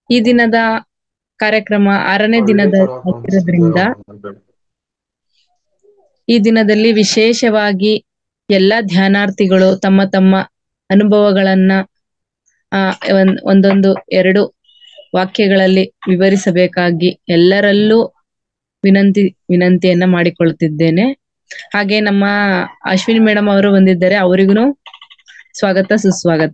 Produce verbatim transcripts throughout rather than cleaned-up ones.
ಈ ದಿನದ ಕಾರ್ಯಕ್ರಮ ಆರನೇ ದಿನದ ಆಗಿರೋದ್ರಿಂದ ಈ ದಿನದಲ್ಲಿ ವಿಶೇಷವಾಗಿ ಎಲ್ಲ ಧ್ಯಾನಾರ್ಥಿಗಳು ತಮ್ಮ ತಮ್ಮ ಅನುಭವಗಳನ್ನ ಆ ಒಂದೊಂದು ಎರಡು ವಾಕ್ಯಗಳಲ್ಲಿ ವಿವರಿಸಬೇಕಾಗಿ ಎಲ್ಲರಲ್ಲೂ ವಿನಂತಿ ವಿನಂತಿಯನ್ನ ಮಾಡಿಕೊಳ್ಳುತ್ತಿದ್ದೇನೆ. ಹಾಗೆ ನಮ್ಮ ಅಶ್ವಿನಿ ಮೇಡಮ್ ಅವರು ಬಂದಿದ್ದಾರೆ, ಅವರಿಗೂ ಸ್ವಾಗತ ಸುಸ್ವಾಗತ.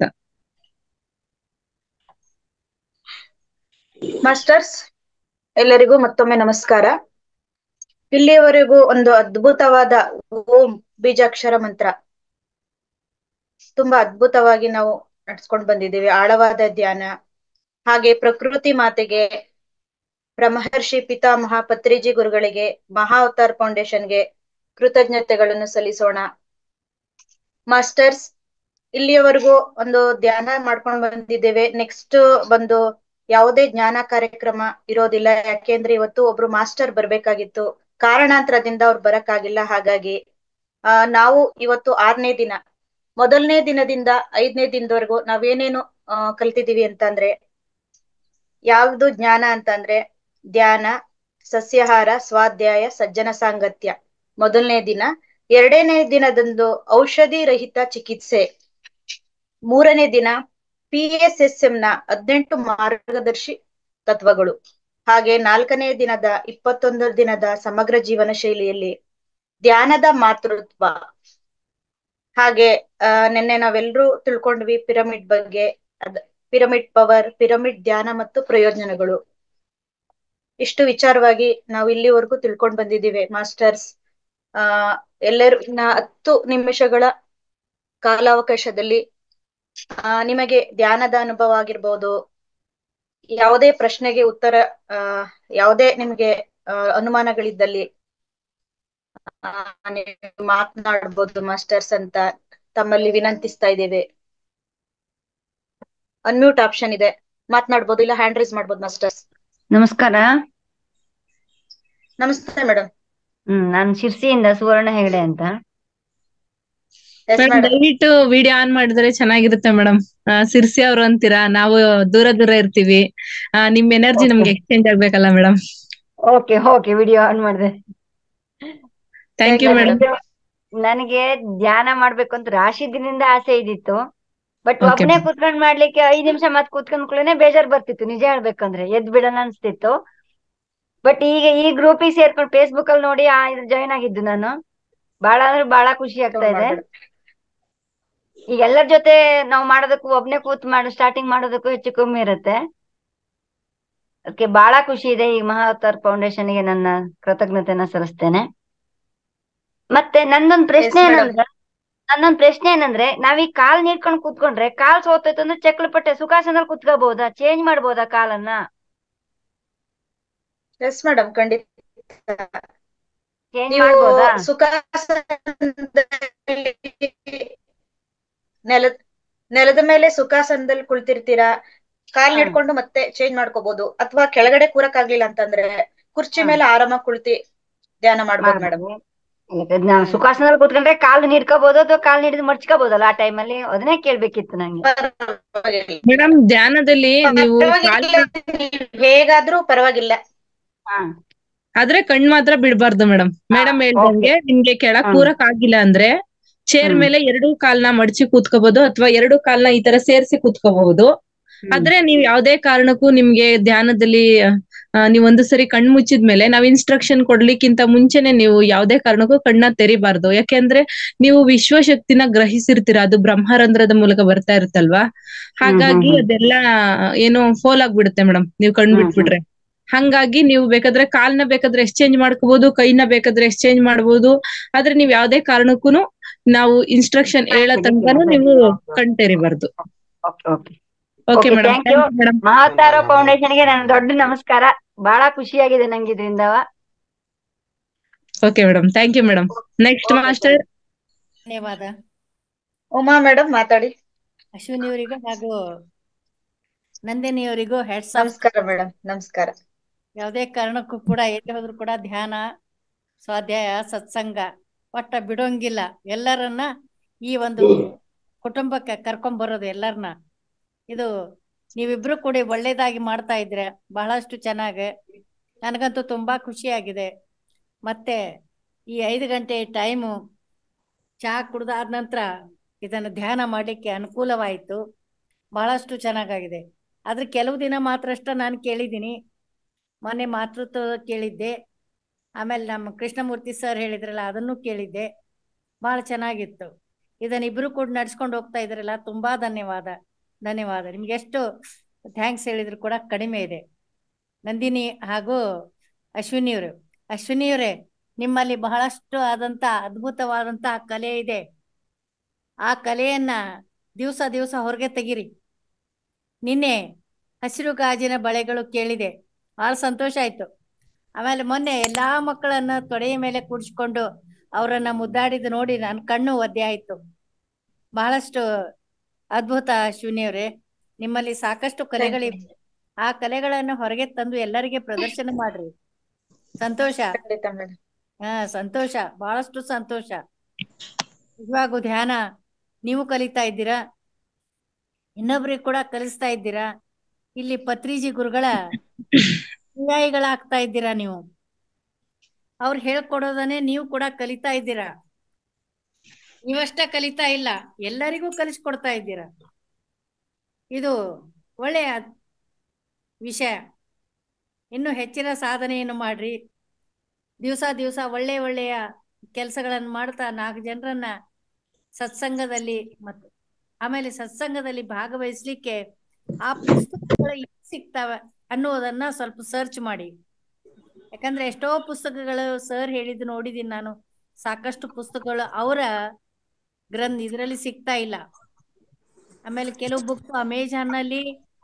ಮಾಸ್ಟರ್ಸ್ ಎಲ್ಲರಿಗೂ ಮತ್ತೊಮ್ಮೆ ನಮಸ್ಕಾರ. ಇಲ್ಲಿಯವರೆಗೂ ಒಂದು ಅದ್ಭುತವಾದ ಓಂ ಬೀಜಾಕ್ಷರ ಮಂತ್ರ ತುಂಬಾ ಅದ್ಭುತವಾಗಿ ನಾವು ನಡ್ಸ್ಕೊಂಡು ಬಂದಿದ್ದೀವಿ. ಆಳವಾದ ಧ್ಯಾನ, ಹಾಗೆ ಪ್ರಕೃತಿ ಮಾತೆಗೆ, ಬ್ರಹ್ಮರ್ಷಿ ಪಿತಾಮಹ ಪತ್ರಿಜಿ ಗುರುಗಳಿಗೆ, ಮಹಾ ಅವತಾರ್ ಫೌಂಡೇಶನ್ಗೆ ಕೃತಜ್ಞತೆಗಳನ್ನು ಸಲ್ಲಿಸೋಣ. ಮಾಸ್ಟರ್ಸ್, ಇಲ್ಲಿಯವರೆಗೂ ಒಂದು ಧ್ಯಾನ ಮಾಡ್ಕೊಂಡು ಬಂದಿದ್ದೇವೆ. ನೆಕ್ಸ್ಟ್ ಬಂದು ಯಾವುದೇ ಜ್ಞಾನ ಕಾರ್ಯಕ್ರಮ ಇರೋದಿಲ್ಲ, ಯಾಕೆಂದ್ರೆ ಇವತ್ತು ಒಬ್ರು ಮಾಸ್ಟರ್ ಬರ್ಬೇಕಾಗಿತ್ತು, ಕಾರಣಾಂತರದಿಂದ ಅವ್ರು ಬರಕ್ಕಾಗಿಲ್ಲ. ಹಾಗಾಗಿ ಆ ನಾವು ಇವತ್ತು ಆರನೇ ದಿನ, ಮೊದಲನೇ ದಿನದಿಂದ ಐದನೇ ದಿನದವರೆಗೂ ನಾವೇನೇನು ಅಹ್ ಕಲ್ತಿದೀವಿ ಅಂತಂದ್ರೆ, ಯಾವ್ದು ಜ್ಞಾನ ಅಂತಂದ್ರೆ ಧ್ಯಾನ, ಸಸ್ಯಾಹಾರ, ಸ್ವಾಧ್ಯಾಯ, ಸಜ್ಜನ ಸಾಂಗತ್ಯ ಮೊದಲನೇ ದಿನ. ಎರಡನೇ ದಿನದಂದು ಔಷಧಿ ರಹಿತ ಚಿಕಿತ್ಸೆ. ಮೂರನೇ ದಿನ ಪಿ ಎಸ್ ಎಸ್ ಎಂ ನ ಹದಿನೆಂಟು ಮಾರ್ಗದರ್ಶಿ ತತ್ವಗಳು. ಹಾಗೆ ನಾಲ್ಕನೇ ದಿನದ ಇಪ್ಪತ್ತೊಂದು ದಿನದ ಸಮಗ್ರ ಜೀವನ ಶೈಲಿಯಲ್ಲಿ ಧ್ಯಾನದ ಮಾತೃತ್ವ. ಹಾಗೆ ಅಹ್ ನಿನ್ನೆ ನಾವೆಲ್ಲರೂ ತಿಳ್ಕೊಂಡ್ವಿ ಪಿರಮಿಡ್ ಬಗ್ಗೆ, ಅದ್ ಪಿರಮಿಡ್ ಪವರ್, ಪಿರಮಿಡ್ ಧ್ಯಾನ ಮತ್ತು ಪ್ರಯೋಜನಗಳು. ಇಷ್ಟು ವಿಚಾರವಾಗಿ ನಾವು ಇಲ್ಲಿವರೆಗೂ ತಿಳ್ಕೊಂಡ್ ಬಂದಿದ್ದೀವಿ ಮಾಸ್ಟರ್ಸ್. ಆ ಎಲ್ಲರೂ ಇನ್ನ ಹತ್ತು ನಿಮಿಷಗಳ ಕಾಲಾವಕಾಶದಲ್ಲಿ ಆ ನಿಮಗೆ ಧ್ಯಾನದ ಅನುಭವ ಆಗಿರ್ಬೋದು, ಯಾವುದೇ ಪ್ರಶ್ನೆಗೆ ಉತ್ತರ, ಆ ಯಾವುದೇ ನಿಮ್ಗೆ ಅಹ್ ಅನುಮಾನಗಳಿದ್ದಲ್ಲಿ ಆ ನೀವು ಮಾತನಾಡ್ಬೋದು ಮಾಸ್ಟರ್ಸ್ ಅಂತ ತಮ್ಮಲ್ಲಿ ವಿನಂತಿಸ್ತಾ ಇದ್ದೇವೆ. ಅನ್ಮ್ಯೂಟ್ ಆಪ್ಷನ್ ಇದೆ, ಮಾತನಾಡ್ಬೋದು, ಇಲ್ಲ ಹ್ಯಾಂಡ್ ರೈಸ್ ಮಾಡ್ಬೋದು ಮಾಸ್ಟರ್ಸ್. ನಮಸ್ಕಾರ. ನಮಸ್ತೆ ಮೇಡಮ್. ಹ್ಮ್ ನಾನು ಶಿರ್ಸಿಯಿಂದ ಸುವರ್ಣ ಹೆಗಡೆ ಅಂತ. ದಯವಿಟ್ಟು ವಿಡಿಯೋ ಆನ್ ಮಾಡಿದ್ರೆ ಚೆನ್ನಾಗಿರುತ್ತೆ ಮೇಡಮ್. ಸಿರ್ಸಿ ಅವ್ರು ಅಂತೀರಾ, ನಾವು ದೂರ ದೂರ ಇರ್ತೀವಿ, ನಿಮ್ ಎನರ್ಜಿ ನಮ್ಗೆ ಎಕ್ಸ್ಚೇಂಜ್ ಆಗ್ಬೇಕಲ್ಲ madam. Okay okay video on ಮಾಡಿದೆ. Thank you madam. ನನಗೆ ಧ್ಯಾನ ಮಾಡ್ಬೇಕು ಅಂತ ರಾಶಿ ದಿನದಿಂದ ಆಸೆ ಇದ್ದಿತ್ತು. ಬಟ್ ಒಬ್ಬನೇ ಕೂತ್ಕೊಂಡ್ ಮಾಡ್ಲಿಕ್ಕೆ ಐದ್ ನಿಮಿಷ ಮತ್ ಕೂತ್ಕೊಂಡ್ ಕೂಡಲೇ ಬೇಜಾರ್ ಬರ್ತಿತ್ತು, ನಿಜ ಹೇಳ್ಬೇಕಂದ್ರೆ ಎದ್ ಬಿಡೋಣ ಅನ್ಸ್ತಿತ್ತು. ಬಟ್ ಈಗ ಈ ಗ್ರೂಪಿಗೆ ಸೇರ್ಕೊಂಡು ಫೇಸ್ಬುಕ್ ಅಲ್ಲಿ ನೋಡಿ ಜಾಯಿನ್ ಆಗಿದ್ದು ನಾನು. ಬಹಳ ಅಂದ್ರೆ ಬಹಳ ಖುಷಿ ಆಗ್ತಾ ಇದೆ. ಈಗ ಎಲ್ಲರ ಜೊತೆ ನಾವು ಮಾಡೋದಕ್ಕೂ ಒಬ್ನೇ ಕೂತ್ ಮಾಡಿ ಸ್ಟಾರ್ಟಿಂಗ್ ಮಾಡೋದಕ್ಕೂ ಹೆಚ್ಚು ಕಮ್ಮಿ ಇರುತ್ತೆ. ಅದಕ್ಕೆ ಬಹಳ ಖುಷಿ ಇದೆ. ಈ ಮಹಾ ಅವತಾರ್ ಫೌಂಡೇಶನ್ಗೆ ನನ್ನ ಕೃತಜ್ಞತೆನ ಸಲ್ಲಿಸ್ತೇನೆ. ಮತ್ತೆ ನಂದೊಂದ್ ಪ್ರಶ್ನೆ ಏನಂದ್ರೆ ನನ್ನೊಂದ್ ಪ್ರಶ್ನೆ ಏನಂದ್ರೆ ನಾವೀಗ ಕಾಲ್ ನೀಡ್ಕೊಂಡ್ ಕೂತ್ಕೊಂಡ್ರೆ ಕಾಲ್ ಸೋತೈತೆ ಅಂದ್ರೆ ಚಕ್ಲಪಟ್ಟೆ ಸುಖಾಸನದಲ್ಲಿ ಕುತ್ಕೋಬಹುದಾ, ಚೇಂಜ್ ಮಾಡ್ಬೋದಾ ಕಾಲನ್ನ? ಎಸ್ ಮೇಡಮ್, ಖಂಡಿತ ಚೇಂಜ್ ಮಾಡ್ಬೋದಾ? ಸುಖಾಸನದಲ್ಲಿ ನೆಲದ ನೆಲದ ಮೇಲೆ ಸುಖಾಸನದಲ್ಲಿ ಕುಳಿತಿರ್ತೀರಾ, ಕಾಲ್ ಹಿಡ್ಕೊಂಡು ಮತ್ತೆ ಚೇಂಜ್ ಮಾಡ್ಕೋಬಹುದು. ಅಥವಾ ಕೆಳಗಡೆ ಕೂರಕ್ ಆಗ್ಲಿಲ್ಲ ಅಂತಂದ್ರೆ ಕುರ್ಚಿ ಮೇಲೆ ಆರಾಮಾಗಿ ಕುಳಿತಿ ಧ್ಯಾನ ಮಾಡ್ಬೋದು ಮೇಡಮ್. ಸುಖಾಸನದಲ್ಲಿ ಕೂತ್ಕೊಂಡ್ರೆ ಕಾಲ್ ನೀಡ್ಕೋಬಹುದು ಅಥವಾ ಕಾಲ್ ನೀಡಿದ್ ಮಡ್ಚ್ಕೋಬಹುದಲ್ಲ ಆ ಟೈಮಲ್ಲಿ? ಅದನ್ನೇ ಕೇಳ್ಬೇಕಿತ್ತು ನಂಗೆ. ಮೇಡಮ್ ಧ್ಯಾನದಲ್ಲಿ ನೀವು ಹೇಗಾದ್ರೂ ಪರವಾಗಿಲ್ಲ, ಆದ್ರೆ ಕಣ್ ಮಾತ್ರ ಬಿಡ್ಬಾರ್ದು ಮೇಡಮ್. ಮೇಡಮ್ ಹೇಳ್ದಂಗೆ ನಿಮ್ಗೆ ಕೆಳಗ್ ಕೂರಕ್ ಆಗಿಲ್ಲ ಅಂದ್ರೆ ಚೇರ್ ಮೇಲೆ ಎರಡು ಕಾಲ್ನ ಮಡಚಿ ಕೂತ್ಕೋಬಹುದು, ಅಥವಾ ಎರಡು ಕಾಲ್ನ ಈ ತರ ಸೇರ್ಸಿ ಕೂತ್ಕೋಬಹುದು. ಆದ್ರೆ ನೀವ್ ಯಾವ್ದೇ ಕಾರಣಕ್ಕೂ ನಿಮ್ಗೆ ಧ್ಯಾನದಲ್ಲಿ ನೀವ್ ಒಂದು ಸರಿ ಕಣ್ ಮುಚ್ಚಿದ್ಮೇಲೆ ನಾವ್ ಇನ್ಸ್ಟ್ರಕ್ಷನ್ ಕೊಡ್ಲಿಕ್ಕಿಂತ ಮುಂಚೆನೆ ನೀವು ಯಾವ್ದೇ ಕಾರಣಕ್ಕೂ ಕಣ್ಣ ತೆರಿಬಾರ್ದು. ಯಾಕೆಂದ್ರೆ ನೀವು ವಿಶ್ವಶಕ್ತಿನ ಗ್ರಹಿಸಿರ್ತೀರ, ಅದು ಬ್ರಹ್ಮರಂಧ್ರದ ಮೂಲಕ ಬರ್ತಾ ಇರುತ್ತಲ್ವಾ. ಹಾಗಾಗಿ ಅದೆಲ್ಲ ಏನೋ ಫೋಲ್ ಆಗ್ಬಿಡುತ್ತೆ ಮೇಡಮ್ ನೀವ್ ಕಣ್ ಬಿಟ್ಬಿಟ್ರೆ. ಹಂಗಾಗಿ ನೀವು ಬೇಕಾದ್ರೆ ಕಾಲ್ನ ಬೇಕಾದ್ರೆ ಎಕ್ಸ್ಚೇಂಜ್ ಮಾಡ್ಕೋಬಹುದು, ಕೈನ ಬೇಕಾದ್ರೆ ಎಕ್ಸ್ಚೇಂಜ್ ಮಾಡ್ಬೋದು. ಆದ್ರೆ ನೀವ್ ಯಾವ್ದೇ ಕಾರಣಕ್ಕೂನು ನಾವು ಇನ್ಸ್ಟ್ರಕ್ಷನ್ ಹೇಳೋ ತನಕನು ನೀವು ಕಣ್ ತೆರಿಬಾರ್ದು. Okay madam. ಮಹಾ ಅವತಾರ್ ಫೌಂಡೇಶನ್ಗೆ ನನ್ನ ದೊಡ್ಡ ನಮಸ್ಕಾರ. ಬಹಳ ಖುಷಿಯಾಗಿದೆ ನಂಗೆ ಇದರಿಂದ. Okay madam, thank you madam. Next master. ಧನ್ಯವಾದ. ಉಮಾ ಮೇಡಮ್ ಮಾತಾಡಿ. ಅಶ್ವಿನಿ ಅವರಿಗೂ ಹಾಗೂ ನಂದಿನಿ ಅವರಿಗೂ ಹೆಡ್ಸ್ ಆಫ್. ನಮಸ್ಕಾರ ಮೇಡಮ್. ನಮಸ್ಕಾರ. ಯಾವುದೇ ಕಾರಣಕ್ಕೂ ಕೂಡ ಎಲ್ಲಿ ಹೋದ್ರು ಕೂಡ ಧ್ಯಾನ, ಸ್ವಾಧ್ಯಾಯ, ಸತ್ಸಂಗ ಒಟ್ಟ ಬಿಡೋಂಗಿಲ್ಲ. ಎಲ್ಲರನ್ನ ಈ ಒಂದು ಕುಟುಂಬಕ್ಕೆ ಕರ್ಕೊಂಡ್ ಬರೋದು ಎಲ್ಲರನ್ನ ಇದು ನೀವಿಬ್ರು ಕೂಡಿ ಒಳ್ಳೇದಾಗಿ ಮಾಡ್ತಾ ಇದ್ರೆ ಬಹಳಷ್ಟು ಚೆನ್ನಾಗಿ. ನನಗಂತೂ ತುಂಬಾ ಖುಷಿಯಾಗಿದೆ. ಮತ್ತೆ ಈ ಐದು ಗಂಟೆ ಟೈಮು ಚಹಾ ಕುಡ್ದಾದ ನಂತರ ಇದನ್ನು ಧ್ಯಾನ ಮಾಡಲಿಕ್ಕೆ ಅನುಕೂಲವಾಯಿತು. ಬಹಳಷ್ಟು ಚೆನ್ನಾಗಾಗಿದೆ. ಆದ್ರೆ ಕೆಲವು ದಿನ ಮಾತ್ರ ಅಷ್ಟ ನಾನು ಕೇಳಿದ್ದೀನಿ. ಮೊನ್ನೆ ಮಾತೃತ್ವ ಕೇಳಿದ್ದೆ, ಆಮೇಲೆ ನಮ್ಮ ಕೃಷ್ಣಮೂರ್ತಿ ಸರ್ ಹೇಳಿದ್ರಲ್ಲ ಅದನ್ನು ಕೇಳಿದ್ದೆ. ಬಹಳ ಚೆನ್ನಾಗಿತ್ತು. ಇದನ್ನ ಇಬ್ರು ಕೂಡ ನಡ್ಸ್ಕೊಂಡು ಹೋಗ್ತಾ ಇದ್ರಲ್ಲ, ತುಂಬಾ ಧನ್ಯವಾದ ಧನ್ಯವಾದ. ನಿಮ್ಗೆ ಎಷ್ಟು ಥ್ಯಾಂಕ್ಸ್ ಹೇಳಿದ್ರು ಕೂಡ ಕಡಿಮೆ ಇದೆ. ನಂದಿನಿ ಹಾಗೂ ಅಶ್ವಿನಿಯವರು ಅಶ್ವಿನಿಯವರೇ ನಿಮ್ಮಲ್ಲಿ ಬಹಳಷ್ಟು ಆದಂತ ಅದ್ಭುತವಾದಂತ ಕಲೆ ಇದೆ. ಆ ಕಲೆಯನ್ನ ದಿವಸ ದಿವಸ ಹೊರಗೆ ತೆಗಿರಿ. ನಿನ್ನೆ ಹಸಿರು ಗಾಜಿನ ಬಳೆಗಳು ಕೇಳಿದೆ, ಬಹಳ ಸಂತೋಷ ಆಯ್ತು. ಆಮೇಲೆ ಮೊನ್ನೆ ಎಲ್ಲಾ ಮಕ್ಕಳನ್ನ ತೊಡೆಯ ಮೇಲೆ ಕೂಡಿಸ್ಕೊಂಡು ಅವರನ್ನ ಮುದ್ದಾಡಿದ್ದು ನೋಡಿ ನನ್ನ ಕಣ್ಣು ಒದ್ದೆ ಆಯ್ತು. ಬಹಳಷ್ಟು ಅದ್ಭುತ ಅಶ್ವಿನಿಯವರೇ. ನಿಮ್ಮಲ್ಲಿ ಸಾಕಷ್ಟು ಕಲೆಗಳಿವೆ. ಆ ಕಲೆಗಳನ್ನು ಹೊರಗೆ ತಂದು ಎಲ್ಲರಿಗೆ ಪ್ರದರ್ಶನ ಮಾಡ್ರಿ. ಸಂತೋಷ. ಖಂಡಿತ ಮೇಡಮ್. ಹಾ ಸಂತೋಷ, ಬಹಳಷ್ಟು ಸಂತೋಷ. ನಿಜವಾಗೂ ಧ್ಯಾನ ನೀವು ಕಲಿತಾ ಇದ್ದೀರಾ, ಇನ್ನೊಬ್ರಿಗೆ ಕೂಡ ಕಲಿಸ್ತಾ ಇದ್ದೀರಾ. ಇಲ್ಲಿ ಪತ್ರಿಜಿ ಗುರುಗಳ ಅನುಯಾಯಿಗಳಾಗ್ತಾ ಇದ್ದೀರಾ ನೀವು. ಅವ್ರು ಹೇಳ್ಕೊಡೋದನ್ನೇ ನೀವು ಕೂಡ ಕಲಿತಾ ಇದ್ದೀರಾ. ನೀವಷ್ಟೇ ಕಲಿತಾ ಇಲ್ಲ, ಎಲ್ಲರಿಗೂ ಕಲಿಸ್ಕೊಡ್ತಾ ಇದ್ದೀರಾ. ಇದು ಒಳ್ಳೆಯ ವಿಷಯ. ಇನ್ನು ಹೆಚ್ಚಿನ ಸಾಧನೆಯನ್ನು ಮಾಡ್ರಿ. ದಿವಸ ದಿವಸ ಒಳ್ಳೆ ಒಳ್ಳೆಯ ಕೆಲಸಗಳನ್ನು ಮಾಡ್ತಾ ನಾಲ್ಕು ಜನರನ್ನ ಸತ್ಸಂಗದಲ್ಲಿ ಮತ್ತು ಆಮೇಲೆ ಸತ್ಸಂಗದಲ್ಲಿ ಭಾಗವಹಿಸ್ಲಿಕ್ಕೆ ಆ ಪುಸ್ತಕಗಳು ಎಲ್ಲಿ ಸಿಗ್ತಾವೆ ಅನ್ನೋದನ್ನ ಸ್ವಲ್ಪ ಸರ್ಚ್ ಮಾಡಿ. ಯಾಕಂದ್ರೆ ಎಷ್ಟೋ ಪುಸ್ತಕಗಳು ಸರ್ ಹೇಳಿದ್ದು ನೋಡಿದೀನಿ ನಾನು. ಸಾಕಷ್ಟು ಪುಸ್ತಕಗಳು ಅವರ ಗ್ರಂಥ ಇದರಲ್ಲಿ ಸಿಗ್ತಾ ಇಲ್ಲ. ಆಮೇಲೆ ಕೆಲವು ಬುಕ್ ಅಮೆಜಾನ್ ನಲ್ಲಿ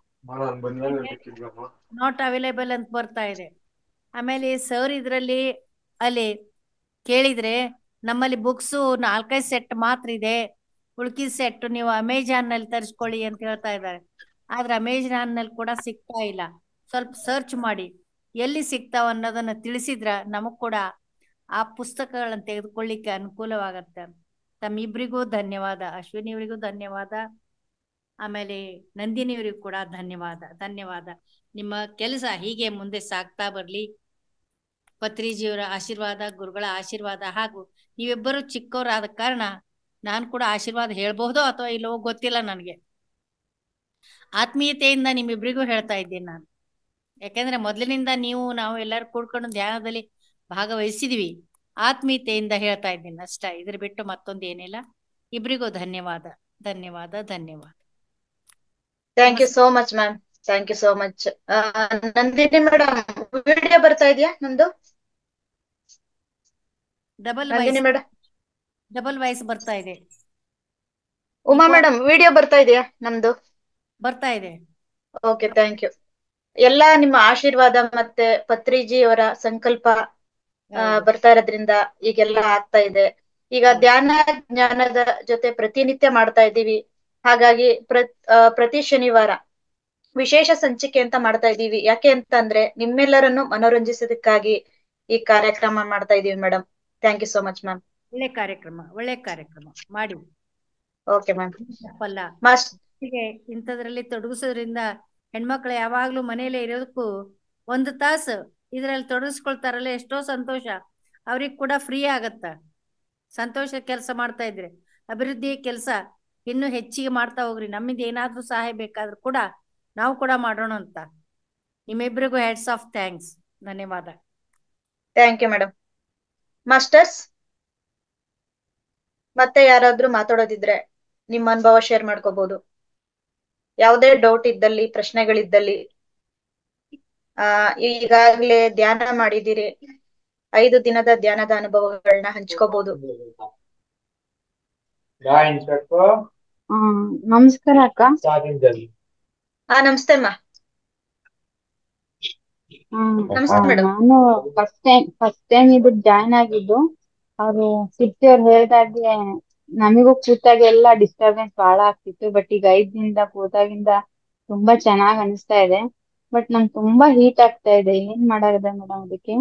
ನಾಟ್ ಅವೈಲೇಬಲ್ ಅಂತ ಬರ್ತಾ ಇದೆ. ಆಮೇಲೆ ಸರ್ ಇದ್ರಲ್ಲಿ ಅಲ್ಲಿ ಕೇಳಿದ್ರೆ ನಮ್ಮಲ್ಲಿ ಬುಕ್ಸು ನಾಲ್ಕೈದು ಸೆಟ್ ಮಾತ್ರ ಇದೆ, ಉಳ್ಕಿದ ಸೆಟ್ ನೀವು ಅಮೆಜಾನ್ ನಲ್ಲಿ ತರಿಸ್ಕೊಳ್ಳಿ ಅಂತ ಹೇಳ್ತಾ ಇದ್ದಾರೆ. ಆದ್ರೆ ಅಮೆಜಾನ್ ನಲ್ಲಿ ಕೂಡ ಸಿಗ್ತಾ ಇಲ್ಲ. ಸ್ವಲ್ಪ ಸರ್ಚ್ ಮಾಡಿ ಎಲ್ಲಿ ಸಿಗ್ತಾವ ಅನ್ನೋದನ್ನ ತಿಳಿಸಿದ್ರ ನಮಗ್ ಕೂಡ ಆ ಪುಸ್ತಕಗಳನ್ನ ತೆಗೆದುಕೊಳ್ಳಿಕ್ಕೆ ಅನುಕೂಲವಾಗತ್ತೆ. ತಮ್ಮಿಬ್ರಿಗೂ ಧನ್ಯವಾದ, ಅಶ್ವಿನಿಯವರಿಗೂ ಧನ್ಯವಾದ, ಆಮೇಲೆ ನಂದಿನಿಯವರಿಗೂ ಕೂಡ ಧನ್ಯವಾದ ಧನ್ಯವಾದ. ನಿಮ್ಮ ಕೆಲಸ ಹೀಗೆ ಮುಂದೆ ಸಾಗ್ತಾ ಬರ್ಲಿ. ಪತ್ರಿಜಿಯವರ ಆಶೀರ್ವಾದ, ಗುರುಗಳ ಆಶೀರ್ವಾದ, ಹಾಗೂ ನೀವಿಬ್ಬರು ಚಿಕ್ಕವರಾದ ಕಾರಣ ನಾನು ಕೂಡ ಆಶೀರ್ವಾದ ಹೇಳ್ಬಹುದೋ ಅಥವಾ ಇಲ್ಲವೋ ಗೊತ್ತಿಲ್ಲ ನನಗೆ. ಆತ್ಮೀಯತೆಯಿಂದ ನಿಮ್ಮಿಬ್ರಿಗೂ ಹೇಳ್ತಾ ಇದ್ದೀನಿ ನಾನು. ಯಾಕೆಂದ್ರೆ ಮೊದಲಿನಿಂದ ನೀವು ನಾವು ಎಲ್ಲರೂ ಕೂಡ್ಕೊಂಡು ಧ್ಯಾನದಲ್ಲಿ ಭಾಗವಹಿಸಿದ್ವಿ. ಆತ್ಮೀಯತೆಯಿಂದ ಹೇಳ್ತಾ ಇದ್ದೀನಿ ಅಷ್ಟ, ಇದ್ರ ಬಿಟ್ಟು ಮತ್ತೊಂದು ಏನಿಲ್ಲ. ಇಬ್ರಿಗೂ ಧನ್ಯವಾದ ಧನ್ಯವಾದ ಧನ್ಯವಾದ. Thank you so much ma'am. Thank you so much. Nandini madam video ಬರ್ತಾ ಇದೆಯಾ ನಮ್ದು? Double Nandini voice madam, double voice ಬರ್ತಾ ಇದೆ. ಉಮಾ ಮೇಡಮ್ ವಿಡಿಯೋ ಬರ್ತಾ ಇದೆಯಾ ನಮ್ದು? ಬರ್ತಾ ಇದೆ. Okay, thank you. ಎಲ್ಲಾ ನಿಮ್ಮ ಆಶೀರ್ವಾದ ಮತ್ತೆ ಪತ್ರಿಜಿ ಅವರ ಸಂಕಲ್ಪ ಆ, ಬರ್ತಾ ಇರೋದ್ರಿಂದ ಈಗೆಲ್ಲ ಆಗ್ತಾ ಇದೆ. ಈಗ ಧ್ಯಾನ ಜ್ಞಾನದ ಜೊತೆ ಪ್ರತಿನಿತ್ಯ ಮಾಡ್ತಾ ಇದ್ದೀವಿ. ಹಾಗಾಗಿ ಪ್ರ ಆ, ಪ್ರತಿ ಶನಿವಾರ ವಿಶೇಷ ಸಂಚಿಕೆ ಅಂತ ಮಾಡ್ತಾ ಇದ್ದೀವಿ. ಯಾಕೆ ಅಂತಂದ್ರೆ ನಿಮ್ಮೆಲ್ಲರನ್ನು ಮನೋರಂಜಿಸೋದಕ್ಕಾಗಿ ಈ ಕಾರ್ಯಕ್ರಮ ಮಾಡ್ತಾ ಇದೀವಿ madam. Thank you so much ma'am. ಒಳ್ಳೆ ಕಾರ್ಯಕ್ರಮ, ಒಳ್ಳೆ ಕಾರ್ಯಕ್ರಮ ಮಾಡಿ. Okay ma'am. ತಪ್ಪಲ್ಲ. ಮಾಸ್ ಹೀಗೆ ಇಂಥದ್ರಲ್ಲಿ ತೊಡಗಿಸೋದ್ರಿಂದ ಹೆಣ್ಮಕ್ಳು ಯಾವಾಗ್ಲೂ ಮನೆಯಲ್ಲೇ ಇರೋದಕ್ಕೂ ಒಂದು ತಾಸು ಇದ್ರಲ್ಲಿ ತೊಡಗಿಸ್ಕೊಳ್ತಾರಲ್ಲ, ಎಷ್ಟೋ ಸಂತೋಷ. ಅವ್ರಿಗೆ ಕೂಡ ಫ್ರೀ ಆಗತ್ತ. ಸಂತೋಷ ಕೆಲಸ ಮಾಡ್ತಾ ಇದ್ರೆ ಅಭಿವೃದ್ಧಿ ಕೆಲಸ ಇನ್ನು ಹೆಚ್ಚಿಗೆ ಮಾಡ್ತಾ ಹೋಗ್ರಿ. ನಮ್ಮಿಂದ ಏನಾದ್ರೂ ಸಹಾಯ ಬೇಕಾದ್ರೂ ಕೂಡ ನಾವು ಕೂಡ ಮಾಡೋಣ ಅಂತ. ನಿಮ್ಮಿಬ್ಬರಿಗೂ ಹೆಡ್ಸ್ ಆಫ್ ಥ್ಯಾಂಕ್ಸ್. ಧನ್ಯವಾದ. Thank you madam. ಮಾಸ್ಟರ್ಸ್, ಮತ್ತೆ ಯಾರಾದ್ರೂ ಮಾತಾಡೋದಿದ್ರೆ ನಿಮ್ಮ ಅನುಭವ ಶೇರ್ ಮಾಡ್ಕೋಬಹುದು. ಯಾವುದೇ ಡೌಟ್ ಇದ್ದಲ್ಲಿ, ಪ್ರಶ್ನೆಗಳಿದ್ದಲ್ಲಿ. ಆ ಈಗಾಗ್ಲೇ ಧ್ಯಾನ ಮಾಡಿದಿರಿ, ಐದು ದಿನದ ಧ್ಯಾನದ ಅನುಭವಗಳನ್ನ ಹಂಚ್ಕೋಬಹುದು. ನಮಸ್ಕಾರ ಅಕ್ಕ. ಹಾ ನಮಸ್ತೆ ಅಮ್ಮ. ನಮಸ್ತೆ ಮೇಡಮ್. ನಾನು ಫಸ್ಟ್ ಟೈಮ್ ಫಸ್ಟ್ ಟೈಮ್ ಇದು ಜಾಯ್ನ್ ಆಗಿದ್ದು. ಅವರು ಸಿರ್ತಿ ಅವ್ರು ಹೇಳ್ದಾಗೆ ನಮಿಗೂ ಕೂತಾಗ ಎಲ್ಲ ಡಿಸ್ಟರ್ಬೆನ್ಸ್ ಬಹಳ ಆಗ್ತಿತ್ತು. ಬಟ್ ಈಗ ಐದ್ ದಿನದ ಕೂತಾಗಿಂದ ತುಂಬಾ ಚೆನ್ನಾಗ್ ಅನಿಸ್ತಾ ಇದೆ. ಬಟ್ ನಂಗೆ ತುಂಬಾ ಹೀಟ್ ಆಗ್ತಾ ಇದೆ. ಏನ್ ಮಾಡಾಗಿದೆ ಮೇಡಮ್ ಅದಕ್ಕೆ?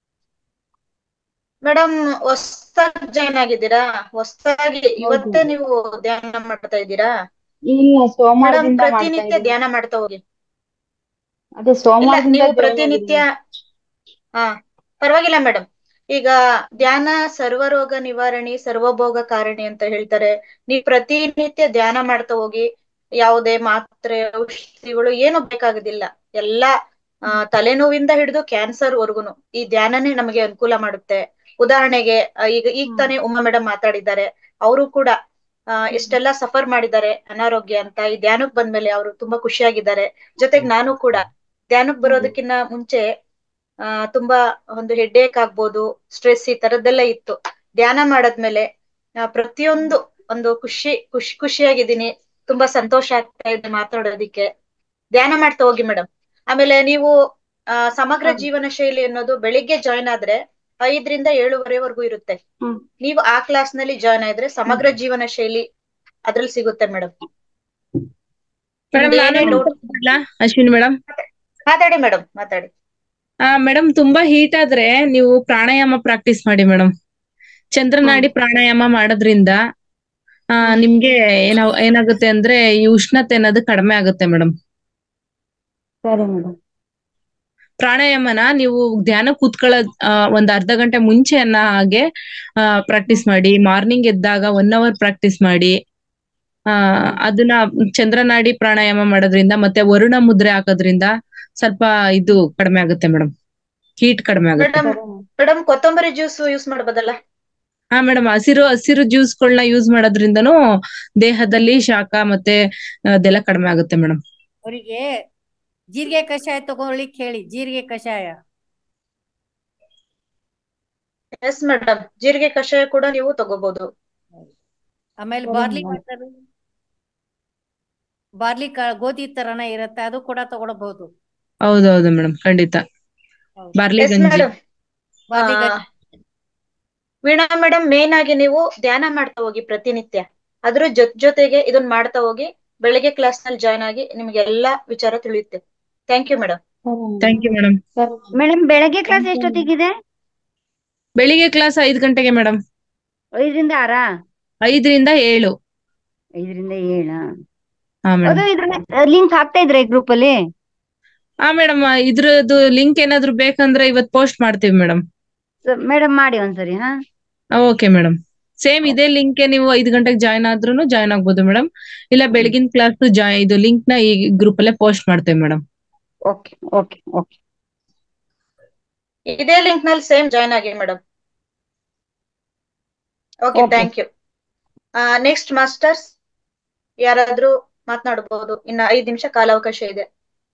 ಮೇಡಮ್ ಹೊಸದಾಗಿ ಜಾಯ್ನ್ ಆಗಿದ್ದೀರಾ? ಹೊಸದಾಗಿ ಇವತ್ತೇ ನೀವು ಧ್ಯಾನ ಮಾಡ್ತಾ ಇದ್ದೀರಾ? ಇಲ್ಲ ಮೇಡಮ್ ಸೋಮವಾರದಿಂದ ಮಾಡ್ತಾ ಪ್ರತಿನಿತ್ಯ ಇದ್ದೀನಿ. ಧ್ಯಾನ ಮಾಡ್ತಾ ಹೋಗಿ. ಅದೇ ಇಲ್ಲ ಸೋಮವಾರದಿಂದ ನೀವು ಜಾಯಿನ್ ಪ್ರತಿನಿತ್ಯ ಆಗಿದ್ದೀನಿ. ಹಾ ಪರವಾಗಿಲ್ಲ ಮೇಡಮ್. ಈಗ ಧ್ಯಾನ ಸರ್ವರೋಗ ನಿವಾರಣಿ ಸರ್ವಭೋಗ ಕಾರಣಿ ಅಂತ ಹೇಳ್ತಾರೆ. ನೀವು ಪ್ರತಿನಿತ್ಯ ಧ್ಯಾನ ಮಾಡ್ತಾ ಹೋಗಿ. ಯಾವುದೇ ಮಾತ್ರೆ ಔಷಧಿಗಳು ಏನು ಬೇಕಾಗುದಿಲ್ಲ. ಎಲ್ಲಾ ಆ ತಲೆನೋವಿಂದ ಹಿಡಿದು ಕ್ಯಾನ್ಸರ್ ವರ್ಗುನು ಈ ಧ್ಯಾನನೇ ನಮಗೆ ಅನುಕೂಲ ಮಾಡುತ್ತೆ. ಉದಾಹರಣೆಗೆ ಆ, ಈಗ ಈಗ ತಾನೇ ಉಮಾ ಮೇಡಮ್ ಮಾತಾಡಿದ್ದಾರೆ. ಅವರು ಕೂಡ ಆ ಎಷ್ಟೆಲ್ಲಾ ಸಫರ್ ಮಾಡಿದ್ದಾರೆ ಅನಾರೋಗ್ಯ ಅಂತ. ಈ ಧ್ಯಾನಕ್ ಬಂದ್ಮೇಲೆ ಅವರು ತುಂಬಾ ಖುಷಿಯಾಗಿದ್ದಾರೆ. ಜೊತೆಗೆ ನಾನು ಕೂಡ ಧ್ಯಾನಕ್ ಬರೋದಕ್ಕಿಂತ ಮುಂಚೆ ಆ ತುಂಬಾ ಒಂದು ಹೆಡ್ಡೇಕ್ ಆಗ್ಬೋದು, ಸ್ಟ್ರೆಸ್ ಈ ತರದ್ದೆಲ್ಲ ಇತ್ತು. ಧ್ಯಾನ ಮಾಡಾದ್ಮೇಲೆ ಆ, ಪ್ರತಿಯೊಂದು ಒಂದು ಖುಷಿ ಖುಷಿ ಖುಷಿಯಾಗಿದ್ದೀನಿ. ತುಂಬಾ ಸಂತೋಷ ಆಗ್ತಾ ಇದೆ ಮಾತಾಡೋದಿಕ್ಕೆ. ಧ್ಯಾನ ಮಾಡ್ತಾ ಹೋಗಿ ಮೇಡಮ್. ಆಮೇಲೆ ನೀವು ಆ ಸಮಗ್ರ ಜೀವನ ಶೈಲಿ ಅನ್ನೋದು ಬೆಳಿಗ್ಗೆ ಜಾಯ್ನ್ ಆದ್ರೆ ಐದರಿಂದ ಏಳುವರೆವರೆಗೂ ಇರುತ್ತೆ. ಹ್ಮ್. ನೀವು ಆ ಕ್ಲಾಸ್ ನಲ್ಲಿ ಜಾಯ್ನ್ ಆದ್ರೆ ಸಮಗ್ರ ಜೀವನ ಶೈಲಿ ಅದ್ರಲ್ಲಿ ಸಿಗುತ್ತೆ ಮೇಡಮ್. ಮೇಡಮ್ ನಾನು ನಿಮ್ದೇನೇ ಡೌಟ್ ಮಾತಾಡ್ಲಾ? ಅಶ್ವಿನಿ ಮೇಡಮ್, ಮಾತಾಡಿ ಮೇಡಮ್, ಮಾತಾಡಿ. ಆ ಮೇಡಮ್ ತುಂಬಾ ಹೀಟ್ ಆದ್ರೆ ನೀವು ಪ್ರಾಣಾಯಾಮ ಪ್ರಾಕ್ಟೀಸ್ ಮಾಡಿ ಮೇಡಮ್. ಚಂದ್ರನಾಡಿ ಪ್ರಾಣಾಯಾಮ ಮಾಡೋದ್ರಿಂದ ಆ ನಿಮ್ಗೆ ಏನ ಏನಾಗುತ್ತೆ ಅಂದ್ರೆ ಈ ಉಷ್ಣತೆ ಅನ್ನೋದು ಕಡಿಮೆ ಆಗುತ್ತೆ ಮೇಡಮ್. ಸರಿ ಮೇಡಮ್. ಪ್ರಾಣಾಯಾಮನ ನೀವು ಧ್ಯಾನ ಕೂತ್ಕೊಳ್ಳೋ ಆ, ಒಂದ್ ಅರ್ಧ ಗಂಟೆ ಮುಂಚೆ ಅನ್ನ ಹಾಗೆ ಆ ಪ್ರಾಕ್ಟೀಸ್ ಮಾಡಿ. ಮಾರ್ನಿಂಗ್ ಎದ್ದಾಗ ಒನ್ ಅವರ್ ಪ್ರಾಕ್ಟೀಸ್ ಮಾಡಿ. ಆ ಅದನ್ನ ಚಂದ್ರನಾಡಿ ಪ್ರಾಣಾಯಾಮ ಮಾಡೋದ್ರಿಂದ ಮತ್ತೆ ವರುಣ ಮುದ್ರೆ ಹಾಕೋದ್ರಿಂದ ಸ್ವಲ್ಪ ಇದು ಕಡಿಮೆ ಆಗುತ್ತೆ ಮೇಡಮ್, ಹೀಟ್ ಕಡಿಮೆ ಆಗುತ್ತೆ. ಮೇಡಮ್ ಮೇಡಮ್ ಕೊತ್ತಂಬರಿ ಜ್ಯೂಸ್ ಯೂಸ್ ಮಾಡ್ಬೋದಲ್ಲ? ಹಾ ಮೇಡಮ್, ಹಸಿರು ಹಸಿರು ಜ್ಯೂಸ್ಗಳನ್ನ ಯೂಸ್ ಮಾಡೋದ್ರಿಂದನೂ ದೇಹದಲ್ಲಿ ಶಾಖ ಮತ್ತೆ ಅದೆಲ್ಲ ಕಡಿಮೆ ಆಗುತ್ತೆ ಮೇಡಮ್. ಅವರಿಗೆ ಜೀರಿಗೆ ಕಷಾಯ ತಗೊಳ್ಳಿಕ್ ಹೇಳಿ, ಜೀರಿಗೆ ಕಷಾಯ. ಎಸ್ ಮೇಡಮ್, ಜೀರಿಗೆ ಕಷಾಯ ಕೂಡ ನೀವು ತಗೋಬಹುದು. ಆಮೇಲೆ ಬಾರ್ಲಿ ವಾಟರ್, ಬಾರ್ಲಿ ಕಾ- ಗೋಧಿ ತರನ ಇರತ್ತೆ, ಅದು ಕೂಡ ತಗೊಳ್ಬಹುದು. ಹೌದೌದು ಮೇಡಮ್, ಖಂಡಿತ. ಬಾರ್ಲಿ ಎಸ್ ಗಂಜಿ. ಮೇಡಮ್. ಬಾರ್ಲಿ ಗಂಜಿ. ವೀಣಾ ಮೇಡಮ್, ಮೇನ್ ಆಗಿ ನೀವು ಧ್ಯಾನ ಮಾಡ್ತಾ ಹೋಗಿ ಪ್ರತಿನಿತ್ಯ. ಅದ್ರ ಜೊತೆ ಜೊತೆಗೆ ಇದನ್ನ ಮಾಡ್ತಾ ಹೋಗಿ. ಬೆಳಗ್ಗೆ ಕ್ಲಾಸ್ ನಲ್ಲಿ ಜಾಯ್ನ್ ಆಗಿ ನಿಮ್ಗೆ ಎಲ್ಲಾ ವಿಚಾರ ತಿಳಿಯುತ್ತೆ. Thank you madam. Thank you madam. Madam ಬೆಳಗ್ಗೆ ಕ್ಲಾಸ್ ಎಷ್ಟೊತ್ತಿಗಿದೆ? ಬೆಳಿಗ್ಗೆ ಕ್ಲಾಸ್ ಐದ್ ಗಂಟೆಗೆ ಮೇಡಮ್. ಐದರಿಂದ ಆರಾ? ಐದರಿಂದ ಏಳು. ಐದರಿಂದ ಏಳಾ? ಹಾ ಅದು ಮೇಡಮ್. ಇದ್ರ ಲಿಂಕ್ ಹಾಕ್ತಾ ಇದ್ರೆ ಗ್ರೂಪ್ ಅಲ್ಲಿ? ಹಾ ಮೇಡಮ್, ಇದ್ರದ್ದು ಲಿಂಕ್ ಏನಾದ್ರು ಬೇಕಂದ್ರೆ ಇವತ್ ಪೋಸ್ಟ್ ಮಾಡ್ತೀವಿ ಮೇಡಮ್. ಮೇಡಮ್ ಮಾಡಿ ಒಂದ್ಸರಿ. ಹಾ ಓಕೆ ಮೇಡಮ್. ಸೇಮ್ ಇದೇ ಲಿಂಕ್ ನೀವು ಐದ್ ಗಂಟೆಗೆ ಜಾಯ್ನ್ ಆದ್ರೂ ಜಾಯ್ನ್ ಆಗ್ಬೋದು ಮೇಡಮ್. ಇಲ್ಲ ಬೆಳಗಿನ ಕ್ಲಾಸ್ ಜಾಯ್ ಇದು ಲಿಂಕ್ ನ ಈ ಗ್ರೂಪ್ ಅಲ್ಲೇ ಪೋಸ್ಟ್ ಮಾಡ್ತೇವೆ ಮೇಡಮ್. Okay okay okay. ಇದೇ ಲಿಂಕ್ ನಲ್ಲಿ ಸೇಮ್ ಜಾಯ್ನ್ ಆಗಿ madam. Okay, thank you. Next masters ಯಾರಾದ್ರೂ ಮಾತನಾಡಬಹುದು. ಇನ್ನ ಐದ್ ನಿಮಿಷ ಕಾಲಾವಕಾಶ ಇದೆ.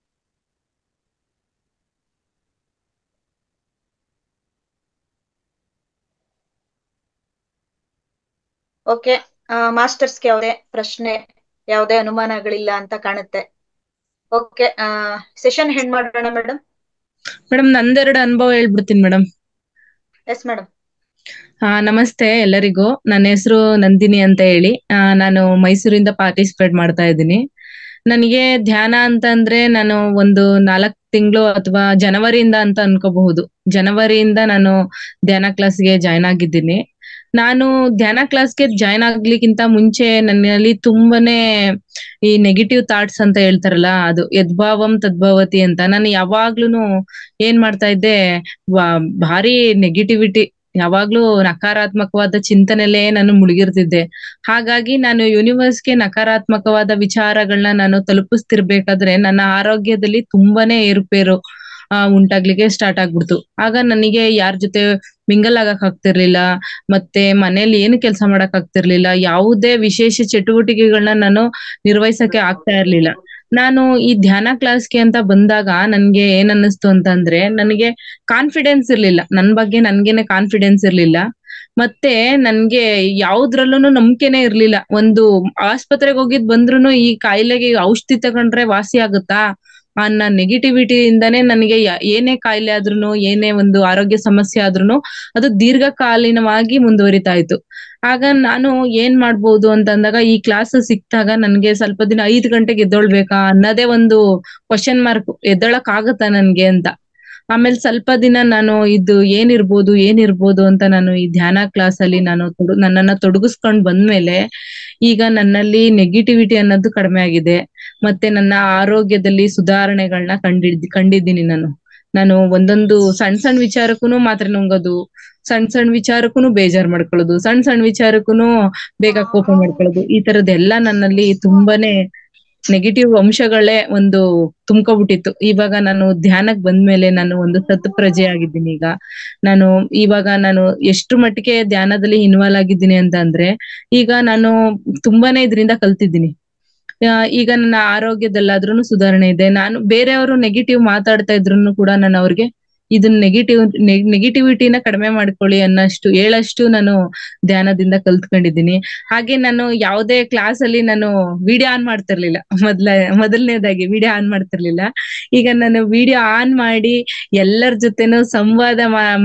ಓಕೆ, ಮಾಸ್ಟರ್ಸ್ಗೆ ಯಾವುದೇ ಪ್ರಶ್ನೆ, ಯಾವುದೇ ಅನುಮಾನಗಳಿಲ್ಲ ಅಂತ ಕಾಣುತ್ತೆ. ಓಕೆ, ಸೆಷನ್ ಹೆಂಡ್ ಮಾಡೋಣ ಮೇಡಮ್. ಮೇಡಮ್ ನಂದೆರಡು ಅನುಭವ ಹೇಳ್ಬಿಡ್ತೀನಿ ಮೇಡಮ್. Yes madam. ಹಾ ನಮಸ್ತೆ ಎಲ್ಲರಿಗೂ. ನನ್ನ ಹೆಸರು ನಂದಿನಿ ಅಂತ ಹೇಳಿ. ಆ, ನಾನು ಮೈಸೂರಿಂದ ಪಾರ್ಟಿಸಿಪೇಟ್ ಮಾಡ್ತಾ ಇದ್ದೀನಿ. ನನಗೆ ಧ್ಯಾನ ಅಂತ ಅಂದ್ರೆ ನಾನು ಒಂದು ನಾಲ್ಕ್ ತಿಂಗಳು ಅಥವಾ ಜನವರಿಯಿಂದ ಅಂತ ಅನ್ಕೋಬಹುದು. ಜನವರಿಯಿಂದ ನಾನು ಧ್ಯಾನ ಕ್ಲಾಸ್ಗೆ ಜಾಯ್ನ್ ಆಗಿದ್ದೀನಿ. ನಾನು ಧ್ಯಾನ ಕ್ಲಾಸ್ಗೆ ಜಾಯ್ನ್ ಆಗ್ಲಿಕ್ಕಿಂತ ಮುಂಚೆ ನನ್ನಲ್ಲಿ ತುಂಬಾನೇ ಈ ನೆಗೆಟಿವ್ ಥಾಟ್ಸ್ ಅಂತ ಹೇಳ್ತಾರಲ್ಲ, ಅದು ಯದ್ಭಾವಂ ತದ್ಭವತಿ ಅಂತ. ನಾನು ಯಾವಾಗ್ಲೂನು ಏನ್ ಮಾಡ್ತಾ ಇದ್ದೆ, ವಾ- ಭಾರಿ ನೆಗೆಟಿವಿಟಿ, ಯಾವಾಗ್ಲೂ ನಕಾರಾತ್ಮಕವಾದ ಚಿಂತನೆಲ್ಲೇ ನಾನು ಮುಳುಗಿರ್ತಿದ್ದೆ. ಹಾಗಾಗಿ ನಾನು ಯೂನಿವರ್ಸ್ಗೆ ನಕಾರಾತ್ಮಕವಾದ ವಿಚಾರಗಳನ್ನ ನಾನು ತಲುಪಿಸ್ತಿರ್ಬೇಕಾದ್ರೆ ನನ್ನ ಆರೋಗ್ಯದಲ್ಲಿ ತುಂಬಾನೇ ಏರುಪೇರು ಆ ಉಂಟಾಗ್ಲಿಕ್ಕೆ ಸ್ಟಾರ್ಟ್ ಆಗ್ಬಿಡ್ತು. ಆಗ ನನಗೆ ಯಾರ ಜೊತೆ ಮಿಂಗಲ್ ಆಗಕ್ ಆಗ್ತಿರ್ಲಿಲ್ಲ, ಮತ್ತೆ ಮನೇಲಿ ಏನು ಕೆಲಸ ಮಾಡಕ್ ಆಗ್ತಿರ್ಲಿಲ್ಲ, ಯಾವುದೇ ವಿಶೇಷ ಚಟುವಟಿಕೆಗಳನ್ನ ನಾನು ನಿರ್ವಹಿಸಕ್ಕೆ ಆಗ್ತಾ ಇರ್ಲಿಲ್ಲ. ನಾನು ಈ ಧ್ಯಾನ ಕ್ಲಾಸ್ಗೆ ಅಂತ ಬಂದಾಗ ನನ್ಗೆ ಏನ್ ಅನ್ನಿಸ್ತು ಅಂತಂದ್ರೆ, ನನಗೆ ಕಾನ್ಫಿಡೆನ್ಸ್ ಇರ್ಲಿಲ್ಲ, ನನ್ ಬಗ್ಗೆ ನನ್ಗೇನೆ ಕಾನ್ಫಿಡೆನ್ಸ್ ಇರ್ಲಿಲ್ಲ. ಮತ್ತೆ ನನ್ಗೆ ಯಾವ್ದ್ರಲ್ಲೂ ನಂಬಿಕೆನೆ ಇರ್ಲಿಲ್ಲ. ಒಂದು ಆಸ್ಪತ್ರೆಗೆ ಹೋಗಿದ್ ಬಂದ್ರುನು ಈ ಕಾಯಿಲೆಗೆ ಔಷಧಿ ತಗೊಂಡ್ರೆ ವಾಸಿ ಆಗುತ್ತಾ ಅನ್ನೋ ನೆಗೆಟಿವಿಟಿಯಿಂದಾನೇ ನನಗೆ ಯ- ಏನೇ ಕಾಯಿಲೆ ಆದ್ರೂನು, ಏನೇ ಒಂದು ಆರೋಗ್ಯ ಸಮಸ್ಯೆ ಆದ್ರೂನು ಅದು ದೀರ್ಘಕಾಲೀನವಾಗಿ ಮುಂದುವರಿತಾ ಇತ್ತು. ಆಗ ನಾನು ಏನ್ ಮಾಡ್ಬೋದು ಅಂತ ಅಂದಾಗ ಈ ಕ್ಲಾಸ್ ಸಿಕ್ತಾಗ ನನ್ಗೆ ಸ್ವಲ್ಪ ದಿನ ಐದ್ ಗಂಟೆಗೆ ಎದ್ದೊಳ್ಬೇಕಾ ಅನ್ನೋದೇ ಒಂದು ಕ್ವಶನ್ ಮಾರ್ಕ್, ಎದ್ದೊಳಕ್ ಆಗತ್ತಾ ನನ್ಗೆ ಅಂತ. ಆಮೇಲೆ ಸ್ವಲ್ಪ ದಿನ ನಾನು ಇದು ಏನಿರ್ಬೋದು ಏನಿರ್ಬೋದು ಅಂತ ನಾನು ಈ ಧ್ಯಾನ ಕ್ಲಾಸ್ ಅಲ್ಲಿ ನಾನು ತೊಡ ನನ್ನನ್ನ ತೊಡಗಿಸ್ಕೊಂಡ್ ಬಂದ್ಮೇಲೆ ಈಗ ನನ್ನಲ್ಲಿ ನೆಗೆಟಿವಿಟಿ ಅನ್ನೋದು ಕಡಿಮೆ ಆಗಿದೆ. ಮತ್ತೆ ನನ್ನ ಆರೋಗ್ಯದಲ್ಲಿ ಸುಧಾರಣೆಗಳನ್ನ ಕಂಡಿದ್ ಕಂಡಿದ್ದೀನಿ ನಾನು. ನಾನು ಒಂದೊಂದು ಸಣ್ಣ ಸಣ್ಣ ವಿಚಾರಕ್ಕೂನು ಮಾತ್ರೆ ನುಂಗೋದು, ಸಣ್ಣ ಸಣ್ಣ ವಿಚಾರಕ್ಕೂನು ಬೇಜಾರ್ ಮಾಡ್ಕೊಳ್ಳೋದು, ಸಣ್ಣ ಸಣ್ಣ ವಿಚಾರಕ್ಕೂನು ಬೇಗ ಕೋಪ ಮಾಡ್ಕೊಳ್ಳೋದು, ಈ ತರದ್ದೆಲ್ಲ ನನ್ನಲ್ಲಿ ತುಂಬಾನೇ ನೆಗೆಟಿವ್ ಅಂಶಗಳೇ ಒಂದು ತುಂಬ್ಕೊಬಿಟ್ಟಿತ್ತು. ಇವಾಗ ನಾನು ಧ್ಯಾನಕ್ ಬಂದ್ಮೇಲೆ ನಾನು ಒಂದು ಸತ್ ಪ್ರಜೆ ಆಗಿದ್ದೀನಿ. ಈಗ ನಾನು ಇವಾಗ ನಾನು ಎಷ್ಟು ಮಟ್ಟಿಗೆ ಧ್ಯಾನದಲ್ಲಿ ಇನ್ವಾಲ್ವ್ ಆಗಿದ್ದೀನಿ ಅಂತ ಅಂದ್ರೆ ಈಗ ನಾನು ತುಂಬಾನೇ ಇದರಿಂದ ಕಲ್ತಿದ್ದೀನಿ. ಈಗ ನನ್ನ ಆರೋಗ್ಯದಲ್ಲಾದ್ರೂ ಸುಧಾರಣೆ ಇದೆ. ನಾನು ಬೇರೆಯವರು ನೆಗೆಟಿವ್ ಮಾತಾಡ್ತಾ ಇದ್ರು ಕೂಡ ನಾನು ಅವ್ರಿಗೆ ಇದನ್ನ ನೆಗೆಟಿವ್ ನೆಗೆಟಿವಿಟಿನ ಕಡಿಮೆ ಮಾಡ್ಕೊಳ್ಳಿ ಅನ್ನಷ್ಟು ಹೇಳಷ್ಟು ನಾನು ಧ್ಯಾನದಿಂದ ಕಲ್ತ್ಕೊಂಡಿದ್ದೀನಿ. ಹಾಗೆ ನಾನು ಯಾವುದೇ ಕ್ಲಾಸ್ ಅಲ್ಲಿ ನಾನು ವಿಡಿಯೋ ಆನ್ ಮಾಡ್ತಿರ್ಲಿಲ್ಲ. ಮೊದ್ಲ ಮೊದಲನೇದಾಗಿ ವಿಡಿಯೋ ಆನ್ ಮಾಡ್ತಿರ್ಲಿಲ್ಲ. ಈಗ ನಾನು ವಿಡಿಯೋ ಆನ್ ಮಾಡಿ ಎಲ್ಲರ ಜೊತೆನೂ ಸಂವಾದ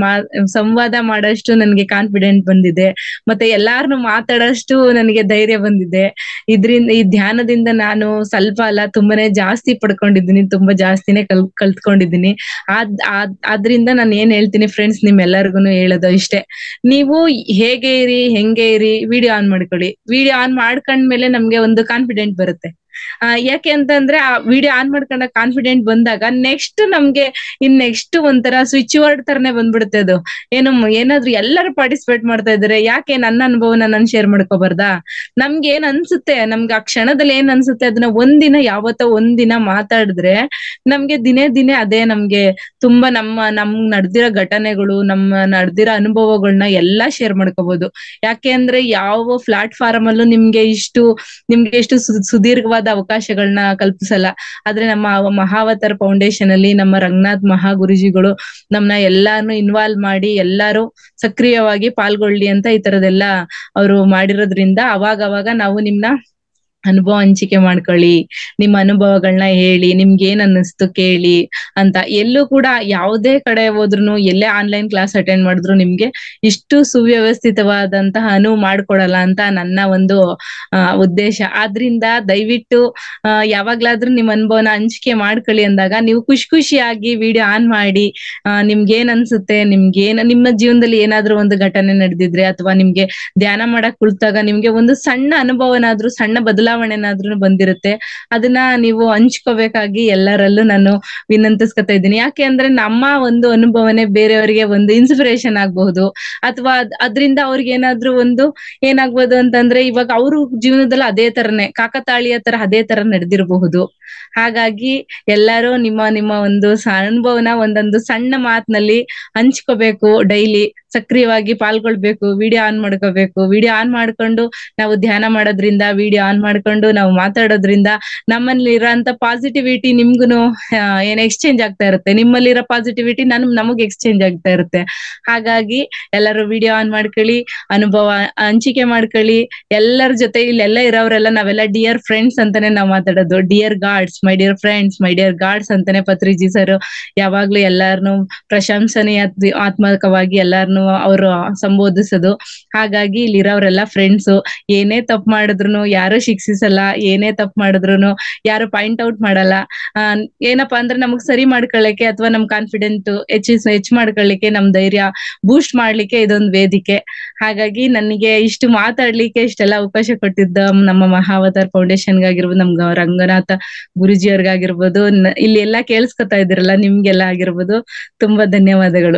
ಸಂವಾದ ಮಾಡೋಷ್ಟು ನನ್ಗೆ ಕಾನ್ಫಿಡೆಂಟ್ ಬಂದಿದೆ. ಮತ್ತೆ ಎಲ್ಲಾರ್ನು ಮಾತಾಡೋಷ್ಟು ನನಗೆ ಧೈರ್ಯ ಬಂದಿದೆ. ಇದ್ರಿಂದ ಈ ಧ್ಯಾನದಿಂದ ನಾನು ಸ್ವಲ್ಪ ಅಲ್ಲ ತುಂಬಾನೇ ಜಾಸ್ತಿ ಪಡ್ಕೊಂಡಿದ್ದೀನಿ, ತುಂಬಾ ಜಾಸ್ತಿನೇ ಕಲ್ ಕಲ್ತ್ಕೊಂಡಿದ್ದೀನಿ. ಅದ್ ಅದ್ರಿಂದ ನಾನು ಏನ್ ಹೇಳ್ತೀನಿ ಫ್ರೆಂಡ್ಸ್, ನಿಮ್ಮೆಲ್ಲರಿಗೂನು ಹೇಳೋದು ಇಷ್ಟೇ, ನೀವು ಹೇಗೆ ಇರಿ ಹೆಂಗೆ ಇರಿ ವಿಡಿಯೋ ಆನ್ ಮಾಡ್ಕೊಳ್ಳಿ. ವಿಡಿಯೋ ಆನ್ ಮಾಡ್ಕೊಂಡ್ಮೇಲೆ ನಮ್ಗೆ ಒಂದು ಕಾನ್ಫಿಡೆಂಟ್ ಬರುತ್ತೆ. ಆ ಯಾಕೆ ಅಂತಂದ್ರೆ ಆ ವಿಡಿಯೋ ಆನ್ ಮಾಡ್ಕೊಂಡ ಕಾನ್ಫಿಡೆಂಟ್ ಬಂದಾಗ ನೆಕ್ಸ್ಟ್ ನಮ್ಗೆ ಇನ್ ನೆಕ್ಸ್ಟ್ ಒಂಥರ ಸ್ವಿಚ್ ವರ್ಡ್ ತರನೇ ಬಂದ್ಬಿಡುತ್ತೆ. ಅದು ಏನು ಏನಾದ್ರು ಎಲ್ಲರೂ ಪಾರ್ಟಿಸಿಪೇಟ್ ಮಾಡ್ತಾ ಇದಾರೆ, ಯಾಕೆ ನನ್ನ ಅನುಭವನ ನಾನು ಶೇರ್ ಮಾಡ್ಕೋಬಾರ್ದಾ? ನಮ್ಗೆ ಏನ್ ಅನ್ಸುತ್ತೆ, ನಮ್ಗೆ ಆ ಕ್ಷಣದಲ್ಲಿ ಏನ್ ಅನ್ಸುತ್ತೆ ಅದನ್ನ ಒಂದಿನ ಯಾವತ್ತೋ ಒಂದಿನ ಮಾತಾಡಿದ್ರೆ ನಮ್ಗೆ ದಿನೇ ದಿನೇ ಅದೇ ನಮ್ಗೆ ತುಂಬಾ ನಮ್ಮ ನಮ್ ನಡೆದಿರೋ ಘಟನೆಗಳು, ನಮ್ಮ ನಡೆದಿರೋ ಅನುಭವಗಳನ್ನ ಎಲ್ಲಾ ಶೇರ್ ಮಾಡ್ಕೋಬಹುದು. ಯಾಕೆ ಅಂದ್ರೆ ಯಾವ ಪ್ಲಾಟ್ಫಾರ್ಮ್ ಅಲ್ಲೂ ನಿಮ್ಗೆ ಇಷ್ಟು ನಿಮ್ಗೆ ಎಷ್ಟು ಸುದೀರ್ಘವಾದ ಅವಕಾಶಗಳನ್ನ ಕಲ್ಪಿಸಲ್ಲ. ಆದ್ರೆ ನಮ್ಮ ಮಹಾವತಾರ್ ಫೌಂಡೇಶನ್ ಅಲ್ಲಿ ನಮ್ಮ ರಂಗನಾಥ್ ಮಹಾ ಗುರುಜಿಗಳು ನಮ್ನ ಎಲ್ಲಾನು ಇನ್ವಾಲ್ವ್ ಮಾಡಿ ಎಲ್ಲಾರು ಸಕ್ರಿಯವಾಗಿ ಪಾಲ್ಗೊಳ್ಳಿ ಅಂತ ಈ ತರದೆಲ್ಲ ಅವರು ಮಾಡಿರೋದ್ರಿಂದ ಅವಾಗ ಅವಾಗ ನಾವು ನಿಮ್ನ ಅನುಭವ ಹಂಚಿಕೆ ಮಾಡ್ಕೊಳ್ಳಿ, ನಿಮ್ಮ ಅನುಭವಗಳನ್ನ ಹೇಳಿ, ನಿಮ್ಗೆ ಏನ್ ಅನ್ನಿಸ್ತು ಕೇಳಿ ಅಂತ. ಎಲ್ಲೂ ಕೂಡ ಯಾವುದೇ ಕಡೆ ಹೋದ್ರು, ಎಲ್ಲೇ ಆನ್ಲೈನ್ ಕ್ಲಾಸ್ ಅಟೆಂಡ್ ಮಾಡಿದ್ರು ನಿಮ್ಗೆ ಇಷ್ಟು ಸುವ್ಯವಸ್ಥಿತವಾದಂತಹ ಅನುವು ಮಾಡ್ಕೊಡಲ್ಲ ಅಂತ ನನ್ನ ಒಂದು ಅಹ್ ಉದ್ದೇಶ. ಆದ್ರಿಂದ ದಯವಿಟ್ಟು ಅಹ್ ಯಾವಾಗ್ಲಾದ್ರೂ ನಿಮ್ ಅನುಭವನ ಹಂಚಿಕೆ ಮಾಡ್ಕೊಳ್ಳಿ ಅಂದಾಗ ನೀವು ಖುಷಿ ಖುಷಿಯಾಗಿ ವಿಡಿಯೋ ಆನ್ ಮಾಡಿ ಅಹ್ ನಿಮ್ಗೆ ಏನ್ ಅನ್ಸುತ್ತೆ, ನಿಮ್ಗೆ ಏನ್ ನಿಮ್ಮ ಜೀವನದಲ್ಲಿ ಏನಾದ್ರೂ ಒಂದು ಘಟನೆ ನಡೆದಿದ್ರೆ ಅಥವಾ ನಿಮ್ಗೆ ಧ್ಯಾನ ಮಾಡಕ್ ಕುಳಿತಾಗ ನಿಮ್ಗೆ ಒಂದು ಸಣ್ಣ ಅನುಭವನಾದ್ರೂ ಸಣ್ಣ ಬದಲಾವಣೆನಾದ್ರೂ ಬಂದಿರುತ್ತೆ, ಅದನ್ನ ನೀವು ಹಂಚ್ಕೋಬೇಕಾಗಿ ಎಲ್ಲರಲ್ಲೂ ನಾನು ವಿನಂತಿಸ್ಕೊತಾ ಇದ್ದೀನಿ. ಯಾಕೆ ಅಂದ್ರೆ ನಮ್ಮ ಒಂದು ಅನುಭವನೆ ಬೇರೆಯವರಿಗೆ ಒಂದು ಇನ್ಸ್ಪಿರೇಷನ್ ಆಗ್ಬಹುದು, ಅಥವಾ ಅದ್ರಿಂದ ಅವ್ರಿಗೆ ಏನಾದ್ರೂ ಒಂದು ಏನಾಗ್ಬೋದು ಅಂತಂದ್ರೆ ಇವಾಗ ಅವ್ರ ಜೀವನದಲ್ಲಿ ಅದೇ ತರನೇ ಕಾಕತಾಳೀಯ ತರ ಅದೇ ತರ ನಡೆದಿರಬಹುದು. ಹಾಗಾಗಿ ಎಲ್ಲರೂ ನಿಮ್ಮ ನಿಮ್ಮ ಒಂದು ಅನುಭವನ ಒಂದೊಂದು ಸಣ್ಣ ಮಾತಿನಲ್ಲಿ ಹಂಚ್ಕೋಬೇಕು, ಡೈಲಿ ಸಕ್ರಿಯವಾಗಿ ಪಾಲ್ಗೊಳ್ಬೇಕು, ವಿಡಿಯೋ ಆನ್ ಮಾಡ್ಕೋಬೇಕು. ವಿಡಿಯೋ ಆನ್ ಮಾಡ್ಕೊಂಡು ನಾವು ಧ್ಯಾನ ಮಾಡೋದ್ರಿಂದ, ವಿಡಿಯೋ ಆನ್ ಮಾಡ್ಕೊಂಡು ನಾವು ಮಾತಾಡೋದ್ರಿಂದ ನಮ್ಮಲ್ಲಿ ಇರೋಂತ ಪಾಸಿಟಿವಿಟಿ ನಿಮ್ಗುನು ಏನ್ ಎಕ್ಸ್ಚೇಂಜ್ ಆಗ್ತಾ ಇರುತ್ತೆ, ನಿಮ್ಮಲ್ಲಿರೋ ಪಾಸಿಟಿವಿಟಿ ನನ್ ನಮಗ್ ಎಕ್ಸ್ಚೇಂಜ್ ಆಗ್ತಾ ಇರುತ್ತೆ. ಹಾಗಾಗಿ ಎಲ್ಲರೂ ವಿಡಿಯೋ ಆನ್ ಮಾಡ್ಕೊಳ್ಳಿ, ಅನುಭವ ಹಂಚಿಕೆ ಮಾಡ್ಕೊಳ್ಳಿ ಎಲ್ಲರ ಜೊತೆ. ಇಲ್ಲೆಲ್ಲ ಇರೋರೆಲ್ಲ ನಾವೆಲ್ಲ ಡಿಯರ್ ಫ್ರೆಂಡ್ಸ್ ಅಂತಾನೆ ನಾವ್ ಮಾತಾಡೋದು. Dear gods, my dear friends, my dear gods ಅಂತಾನೆ ಪತ್ರಿಜಿ ಸರ್ ಯಾವಾಗ್ಲೂ ಎಲ್ಲಾರ್ನು ಪ್ರಶಂಸನೀಯ ಆತ್ಮಕವಾಗಿ ಎಲ್ಲಾರ್ನು ಅವರು ಸಂಬೋಧಿಸೋದು. ಹಾಗಾಗಿ ಇಲ್ಲಿರೋರೆಲ್ಲ ಫ್ರೆಂಡ್ಸು. ಏನೇ ತಪ್ಪು ಮಾಡಿದ್ರು ಯಾರು ಶಿಕ್ಷಿಸಲ್ಲ, ಏನೇ ತಪ್ಪು ಮಾಡಿದ್ರು ಯಾರು ಪಾಯಿಂಟ್ ಔಟ್ ಮಾಡಲ್ಲ. ಅಹ್ ಏನಪ್ಪಾ ಅಂದ್ರೆ ನಮಗ್ ಸರಿ ಮಾಡ್ಕೊಳ್ಳಿಕ್ಕೆ ಅಥವಾ ನಮ್ ಕಾನ್ಫಿಡೆಂಟ್ ಹೆಚ್ಚಿಸ್ ಹೆಚ್ಚು ಮಾಡ್ಕೊಳ್ಳಿಕ್ಕೆ, ನಮ್ ಧೈರ್ಯ ಬೂಸ್ಟ್ ಮಾಡ್ಲಿಕ್ಕೆ ಇದೊಂದು ವೇದಿಕೆ. ಹಾಗಾಗಿ ನನಗೆ ಇಷ್ಟು ಮಾತಾಡ್ಲಿಕ್ಕೆ ಇಷ್ಟೆಲ್ಲ ಅವಕಾಶ ಕೊಟ್ಟಿದ್ದ ನಮ್ಮ ಮಹಾವತಾರ್ ಫೌಂಡೇಶನ್ಗಾಗಿರ್ಬೋದು, ನಮ್ ರಂಗನಾಥ ಗುರುಜಿಯವ್ರಿಗಾಗಿರ್ಬೋದು, ಇಲ್ಲಿ ಎಲ್ಲಾ ಕೇಳಿಸ್ಕೊತಾ ಇದಿರಲ್ಲ ನಿಮ್ಗೆಲ್ಲ ಆಗಿರ್ಬೋದು, ತುಂಬಾ ಧನ್ಯವಾದಗಳು.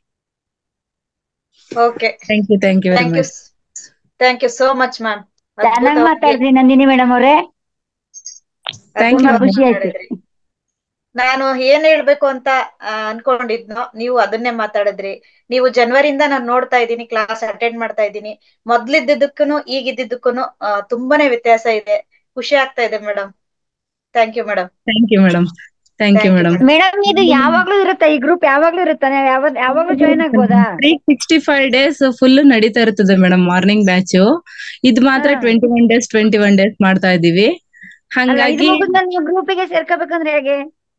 Okay, thank you thank you very thank you much. Thank you so much ma'am. ಚೆನ್ನಾಗಿ ಮಾತಾಡಿದ್ರಿ ನಂದಿನಿ ಮೇಡಮ್ ಅವರೇ, ತುಂಬಾ ಖುಷಿ ಆಯ್ತು. ನಾನು ಏನ್ ಹೇಳ್ಬೇಕು ಅಂತ ಅನ್ಕೊಂಡಿದ್ನೋ ನೀವು ಅದನ್ನೇ ಮಾತಾಡಿದ್ರಿ. ನೀವು ಜನವರಿಯಿಂದ ನಾನು ನೋಡ್ತಾ ಇದ್ದೀನಿ, ಕ್ಲಾಸ್ ಅಟೆಂಡ್ ಮಾಡ್ತಾ ಇದ್ದೀನಿ. ಮೊದ್ಲಿದ್ದಕ್ಕೂನು ಈಗಿದ್ದಕ್ಕೂನು ತುಂಬಾನೇ ವ್ಯತ್ಯಾಸ ಇದೆ. ಖುಷಿ ಆಗ್ತಾ ಇದೆ madam. Thank you madam. Thank you madam. Thank you madam. Madam ಇದು ಯಾವಾಗ್ಲೂ ಇರುತ್ತಾ ಈ ಗ್ರೂಪ್? ಯಾವಾಗ್ಲೂ ಇರುತ್ತಾ? ಯಾವಾಗ ಯಾವಾಗ್ಲೂ ಜಾಯ್ನ್ ಆಗ್ಬೋದಾ? Three sixty five days full ನಡೀತಾ ಇರ್ತದೆ ಮೇಡಮ್ ಮಾರ್ನಿಂಗ್ ಬ್ಯಾಚ್. ಇದು ಮಾತ್ರ twenty one days twenty one days ಮಾಡ್ತಾ ಇದೀವಿ. ಹಂಗಾಗಿ ನೀವು ಗ್ರೂಪಿಗೆ ಸೇರ್ಕೋಬೇಕಂದ್ರೆ ಹೇಗೆ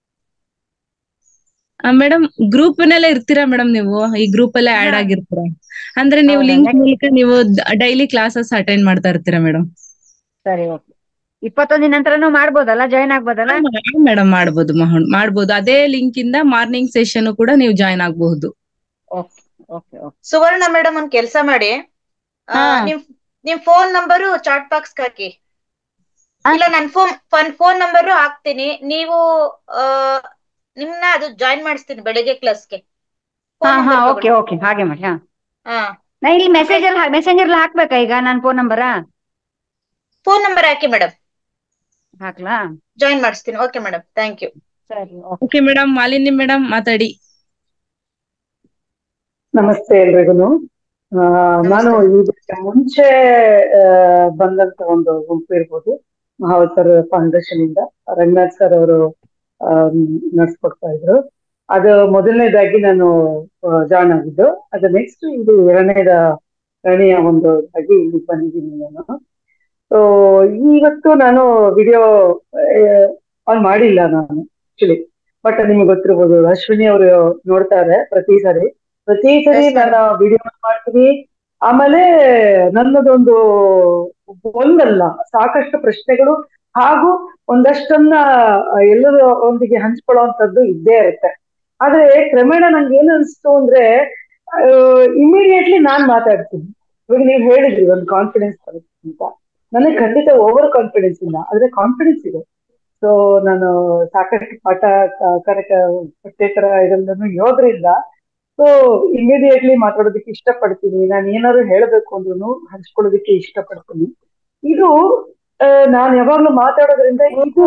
ಮೇಡಮ್? ಗ್ರೂಪ್ ನೆಲ್ಲ ಇರ್ತೀರಾ ಮೇಡಮ್, ನೀವು ಈ ಗ್ರೂಪ್ ಅಲ್ಲೇ ಆಡ್ ಆಗಿರ್ತೀರಾ ಅಂದ್ರೆ ನೀವು ಲಿಂಕ್ ಮೂಲಕ ನೀವು ಡೈಲಿ ಕ್ಲಾಸಸ್ ಅಟೆಂಡ್ ಮಾಡ್ತಾ ಇರ್ತೀರಾ ಮೇಡಮ್. ಸರಿ, ಓಕೆ. ಇಪ್ಪತ್ತೊಂದಿನ ನಂತರನೂ ಮಾಡ್ಬೋದಲ್ಲ, ಜಾಯ್ನ್ ಆಗ್ಬೋದಲ್ಲ? ಮೇಡಮ್ ಮಾಡ್ಬೋದು ಮಹಾ- ಮಾಡ್ಬೋದು. ಅದೇ ಲಿಂಕ್ ಇಂದ ಮಾರ್ನಿಂಗ್ ಸೆಷನ್ ಕೂಡ ನೀವು ಜಾಯ್ನ್ ಆಗಬಹುದು. Okay okay okay. Suvarna madam ಒಂದ್ ಕೆಲ್ಸ ಮಾಡಿ, ಆ, ಹಾ. ನಿಮ್ ನಿಮ್ ಫೋನ್ ನಂಬರು ಚಾಟ್ ಬಾಕ್ಸ್ ಹಾಕಿ. ಆ? ಇಲ್ಲ ನನ್ ಫೋನ್ ಫೋನ್ ನಂಬರ್ ಹಾಕ್ತೀನಿ, ನೀವು ಆ ನಿಮ್ನ ಅದು ಜಾಯಿನ್ ಮಾಡಿಸ್ತೀನಿ ಬೆಳಗ್ಗೆ ಕ್ಲಾಸ್ಗೆ. ಹಾ ಫೋನ್ ಹಾ ನಂಬರ್ ಓಕೆ ಓಕೆ, ಹಾಗೆ ಮಾಡಿ. ಹಾ, ಹಾ, ನಾ ಇಲ್ಲಿ ಮೆಸೇಜ್ ಅಲ್ಲಿ ಮೆಸೆಂಜರ್ ಅಲ್ಲಿ ಹಾಕ್ಬೇಕಾ ಈಗ ನನ್ನ ಫೋನ್ ನಂಬರಾ? ಫೋನ್ ನಂಬರ್ ಹಾಕಿ ಮೇಡಮ್, ಹಾಕ್ಲಾ? ಜಾಯಿನ್ ಮಾಡಿಸ್ತೀನಿ. Okay madam, thank you. ಸರಿ, ಓಕೆ ಮೇಡಮ್. ಮಾಲಿನಿ ಮೇಡಮ್ ಮಾತಾಡಿ. ನಮಸ್ತೆ ಎಲ್ರಿಗೂ. ನಾನು ಇದಕ್ಕೆ ಮುಂಚೆ ಆ, ಬಂದಂತ ಒಂದು ಗುಂಪು ಇರ್ಬೋದು, ಮಹಾವತಾರ ಫೌಂಡೇಶನ್ ಇಂದ ರಂಗನಾಥ್ ಸರ್ ಅವರು ನಡ್ಸ್ಕೊಡ್ತಾ ಇದ್ರು. ಅದು ಮೊದಲನೇದಾಗಿ ನಾನು ಜಾಯ್ನ್ ಆಗಿದ್ದು. ಅದು ನೆಕ್ಸ್ಟ್ ಇದು ಎರಡನೇದ ಎರಡನೆಯ ಒಂದು ಆಗಿ ಇಲ್ಲಿ ಬಂದಿದ್ದೀನಿ ನಾನು. ಸೊ ಇವತ್ತು ನಾನು ವಿಡಿಯೋ ಆನ್ ಮಾಡಿಲ್ಲ ನಾನು ಆಕ್ಚುಲಿ, ಬಟ್ ನಿಮ್ಗೆ ಗೊತ್ತಿರ್ಬೋದು ಅಶ್ವಿನಿ ಅವರು ನೋಡ್ತಾರೆ ಪ್ರತಿ ಸರಿ ಪ್ರತಿ ಸರಿ ನಾನು ವಿಡಿಯೋ ಮಾಡ್ತೀನಿ. ಆಮೇಲೆ ನನ್ನದೊಂದು ಒಂದಲ್ಲ ಸಾಕಷ್ಟು ಪ್ರಶ್ನೆಗಳು ಹಾಗೂ ಒಂದಷ್ಟನ್ನ ಎಲ್ಲರ ಒಂದಿಗೆ ಹಂಚ್ಕೊಳ್ಳುವಂಥದ್ದು ಇದ್ದೇ ಇರುತ್ತೆ. ಆದ್ರೆ ಕ್ರಮೇಣ ನಂಗೆ ಏನ್ ಅನ್ಸ್ತು ಅಂದ್ರೆ ಇಮಿಡಿಯೇಟ್ಲಿ ನಾನ್ ಮಾತಾಡ್ತೀನಿ. ಇವಾಗ ನೀವು ಹೇಳಿದ್ರಿ ಒಂದು ಕಾನ್ಫಿಡೆನ್ಸ್ ಬರುತ್ತೆ ಅಂತ, ನನಗೆ ಖಂಡಿತ ಓವರ್ ಕಾನ್ಫಿಡೆನ್ಸ್ ಇಲ್ಲ, ಆದ್ರೆ ಕಾನ್ಫಿಡೆನ್ಸ್ ಇದೆ. ಸೊ ನಾನು ಸಾಕಷ್ಟು ಪಾಠ ಕನಕ ಪಠ್ಯೇತರ ಇದನ್ನು ಇರೋದ್ರಿಂದ ಸೊ ಇಮಿಡಿಯೇಟ್ಲಿ ಮಾತಾಡೋದಕ್ಕೆ ಇಷ್ಟಪಡ್ತೀನಿ. ನಾನು ಏನಾದ್ರು ಹೇಳಬೇಕು ಅಂದ್ರೂ ಹಂಚ್ಕೊಳ್ಳೋದಕ್ಕೆ ಇಷ್ಟಪಡ್ತೀನಿ. ಇದು ನಾನ್ ಯಾವಾಗ್ಲೂ ಮಾತಾಡೋದ್ರಿಂದ ಇದು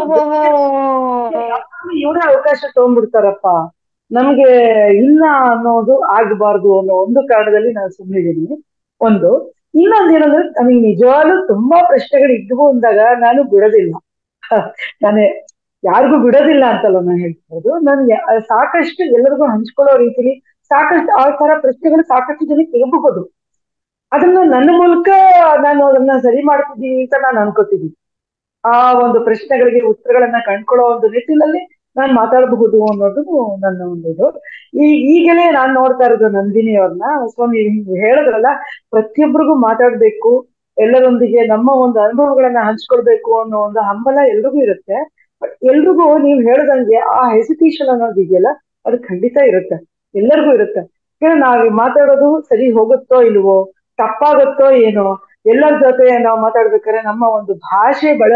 ಇವರೇ ಅವಕಾಶ ತಗೊಂಡ್ಬಿಡ್ತಾರಪ್ಪ, ನಮ್ಗೆ ಇಲ್ಲ ಅನ್ನೋದು ಆಗ್ಬಾರ್ದು ಅನ್ನೋ ಒಂದು ಕಾರಣದಲ್ಲಿ ನಾನು ಸುಮ್ಮನಿದ್ದೀನಿ. ಒಂದು ಇನ್ನೊಂದು ಏನಂದ್ರೆ ನನಗೆ ನಿಜವಾಗ್ಲೂ ತುಂಬಾ ಪ್ರಶ್ನೆಗಳು ಇದ್ವು ಅಂದಾಗ ನಾನು ಬಿಡೋದಿಲ್ಲ. ನಾನೇ ಯಾರಿಗೂ ಬಿಡೋದಿಲ್ಲ ಅಂತಲ್ಲ ನಾನು ಹೇಳ್ತಿರೋದು, ನನ್ಗೆ ಸಾಕಷ್ಟು ಎಲ್ಲರಿಗೂ ಹಂಚ್ಕೊಳ್ಳೋ ರೀತಿಲಿ ಸಾಕಷ್ಟು ಆ ತರ ಪ್ರಶ್ನೆಗಳು ಸಾಕಷ್ಟು ಜನಕ್ಕೆ ಇರಬಹುದು. ಅದನ್ನ ನನ್ನ ಮೂಲಕ ನಾನು ಅದನ್ನ ಸರಿ ಮಾಡ್ತಿದ್ದೀನಿ ಅಂತ ನಾನು ಅನ್ಕೋತಿದ್ದೀನಿ. ಆ ಒಂದು ಪ್ರಶ್ನೆಗಳಿಗೆ ಉತ್ತರಗಳನ್ನ ಕಂಡ್ಕೊಳ್ಳೋ ಒಂದು ನಿಟ್ಟಿನಲ್ಲಿ ನಾನ್ ಮಾತಾಡಬಹುದು ಅನ್ನೋದು ನನ್ನ ಒಂದು ಇದು. ಈ ಈಗಲೇ ನಾನ್ ನೋಡ್ತಾ ಇರೋದು ನಂದಿನಿ ಅವ್ರನ್ನ. ಸೊ ನೀವು ಹೇಳಿದ್ರಲ್ಲ, ಪ್ರತಿಯೊಬ್ಬರಿಗೂ ಮಾತಾಡ್ಬೇಕು, ಎಲ್ಲರೊಂದಿಗೆ ನಮ್ಮ ಒಂದು ಅನುಭವಗಳನ್ನ ಹಂಚ್ಕೊಳ್ಬೇಕು ಅನ್ನೋ ಒಂದು ಹಂಬಲ ಎಲ್ರಿಗೂ ಇರುತ್ತೆ. ಬಟ್ ಎಲ್ರಿಗೂ ನೀವು ಹೇಳ್ದಂಗೆ ಆ ಹೆಸಿಟೇಷನ್ ಅನ್ನೋದು ಇದೆಯಲ್ಲ, ಅದು ಖಂಡಿತ ಇರುತ್ತೆ, ಎಲ್ಲರಿಗೂ ಇರುತ್ತೆ. ಯಾಕಂದ್ರೆ ನಾವ್ ಮಾತಾಡೋದು ಸರಿ ಹೋಗುತ್ತೋ ಇಲ್ವೋ, ತಪ್ಪಾಗುತ್ತೋ ಏನೋ, ಎಲ್ಲರ ಜೊತೆ ನಾವು ಮಾತಾಡ್ಬೇಕಾದ್ರೆ ನಮ್ಮ ಒಂದು ಭಾಷೆ ಬಳ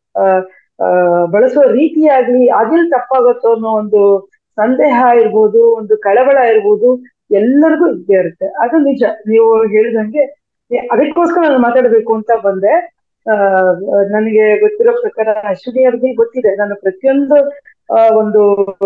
ಅಹ್ ಬಳಸೋ ರೀತಿಯಾಗ್ಲಿ ಅದಿಲ್ ತಪ್ಪಾಗುತ್ತೋ ಅನ್ನೋ ಒಂದು ಸಂದೇಹ ಇರ್ಬೋದು, ಒಂದು ಕಳವಳ ಇರ್ಬೋದು, ಎಲ್ಲರಿಗೂ ಇದ್ದೇ ಇರುತ್ತೆ. ಅದು ನಿಜ, ನೀವು ಹೇಳಿದಂಗೆ. ಅದಕ್ಕೋಸ್ಕರ ನಾನು ಮಾತಾಡ್ಬೇಕು ಅಂತ ಬಂದೆ. ಅಹ್ ನನಗೆ ಗೊತ್ತಿರೋ ಪ್ರಕಾರ ಅಶ್ವಿನಿ ಅವ್ರಿಗೆ ಗೊತ್ತಿದೆ, ನಾನು ಪ್ರತಿಯೊಂದು ಆ ಒಂದು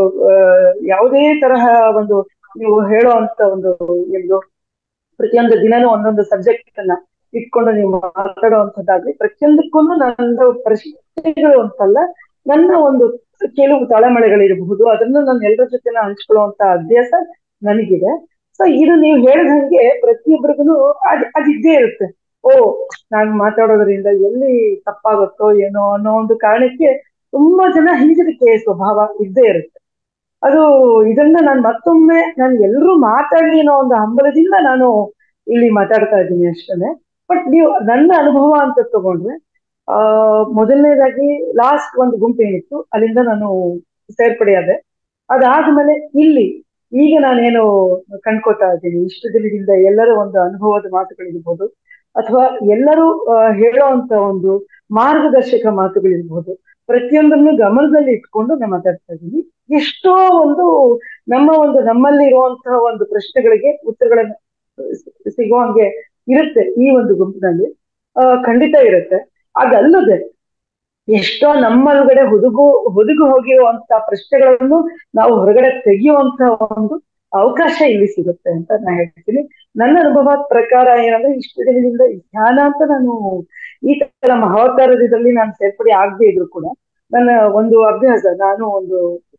ಅಹ್ ಯಾವುದೇ ತರಹ ಒಂದು ನೀವು ಹೇಳೋ ಅಂತ ಒಂದು ಒಂದು ಪ್ರತಿಯೊಂದು ದಿನನೂ ಒಂದೊಂದು ಸಬ್ಜೆಕ್ಟ್ ಅನ್ನ ಇಟ್ಕೊಂಡು ನೀವು ಮಾತಾಡುವಂಥದ್ದಾಗ್ಲಿ, ಪ್ರತಿಯೊಂದಕ್ಕೂ ನನ್ನ ಪ್ರಶ್ನೆಗಳು ಅಂತಲ್ಲ, ನನ್ನ ಒಂದು ಕೆಲವು ತಳಮಳೆಗಳಿರಬಹುದು, ಅದನ್ನ ನಾನು ಎಲ್ಲರ ಜೊತೆ ಹಂಚ್ಕೊಳ್ಳುವಂತ ಅಭ್ಯಾಸ ನನಗಿದೆ. ಸೊ ಇದು ನೀವು ಹೇಳಿದಂಗೆ ಪ್ರತಿಯೊಬ್ಬರಿಗೂ ಅದ್ ಅದಿದ್ದೇ ಇರುತ್ತೆ. ಓ ನಾನ್ ಮಾತಾಡೋದ್ರಿಂದ ಎಲ್ಲಿ ತಪ್ಪಾಗುತ್ತೋ ಏನೋ ಅನ್ನೋ ಒಂದು ಕಾರಣಕ್ಕೆ ತುಂಬಾ ಜನ ಹಿಂಜರಿಕೆ ಸ್ವಭಾವ ಇದ್ದೇ ಇರುತ್ತೆ. ಅದು ಇದನ್ನ ನಾನು ಮತ್ತೊಮ್ಮೆ ನಾನು ಎಲ್ರೂ ಮಾತಾಡ್ಲಿ ಅನ್ನೋ ಒಂದು ಹಂಬಲದಿಂದ ನಾನು ಇಲ್ಲಿ ಮಾತಾಡ್ತಾ ಇದ್ದೀನಿ ಅಷ್ಟೇ. ಬಟ್ ನೀವು ನನ್ನ ಅನುಭವ ಅಂತ ತಗೊಂಡ್ರೆ, ಆ ಮೊದಲನೇದಾಗಿ ಲಾಸ್ಟ್ ಒಂದು ಗುಂಪು ಏನಿತ್ತು ಅಲ್ಲಿಂದ ನಾನು ಸೇರ್ಪಡೆಯಾದೆ. ಅದಾದ್ಮೇಲೆ ಇಲ್ಲಿ ಈಗ ನಾನೇನು ಕಂಡ್ಕೋತಾ ಇದ್ದೀನಿ ಇಷ್ಟು ದಿನದಿಂದ, ಎಲ್ಲರ ಒಂದು ಅನುಭವದ ಮಾತುಗಳಿರ್ಬೋದು ಅಥವಾ ಎಲ್ಲರೂ ಹೇಳೋ ಅಂತ ಒಂದು ಮಾರ್ಗದರ್ಶಕ ಮಾತುಗಳಿರ್ಬೋದು, ಪ್ರತಿಯೊಂದನ್ನು ಗಮನದಲ್ಲಿ ಇಟ್ಕೊಂಡು ನಾನು ಮಾತಾಡ್ತಾ ಇದ್ದೀನಿ. ಎಷ್ಟೋ ಒಂದು ನಮ್ಮ ಒಂದು ನಮ್ಮಲ್ಲಿ ಇರುವಂತಹ ಒಂದು ಪ್ರಶ್ನೆಗಳಿಗೆ ಉತ್ತರಗಳನ್ನ ಸಿಗುವಂಗೆ ಇರುತ್ತೆ ಈ ಒಂದು ಗುಂಪಿನಲ್ಲಿ. ಅಹ್ ಖಂಡಿತ ಇರುತ್ತೆ. ಅದಲ್ಲದೆ ಎಷ್ಟೋ ನಮ್ಮೊಳಗಡೆ ಹುದುಗು ಹುದುಗು ಹೋಗಿರುವಂತ ಪ್ರಶ್ನೆಗಳನ್ನು ನಾವು ಹೊರಗಡೆ ತೆಗೆಯುವಂತ ಒಂದು ಅವಕಾಶ ಇಲ್ಲಿ ಸಿಗುತ್ತೆ ಅಂತ ನಾನು ಹೇಳ್ತೀನಿ. ನನ್ನ ಅನುಭವ ಪ್ರಕಾರ ಏನಂದ್ರೆ, ಇಷ್ಟು ದಿನದಿಂದ ಧ್ಯಾನ ಅಂತ ನಾನು ಈ ತರ ಮಹಾವತಾರದಲ್ಲಿ ನಾನು ಸೇರ್ಪಡೆ ಆಗದೆ ಇದ್ರು ಕೂಡ ನನ್ನ ಒಂದು ಅಭ್ಯಾಸ, ನಾನು ಒಂದು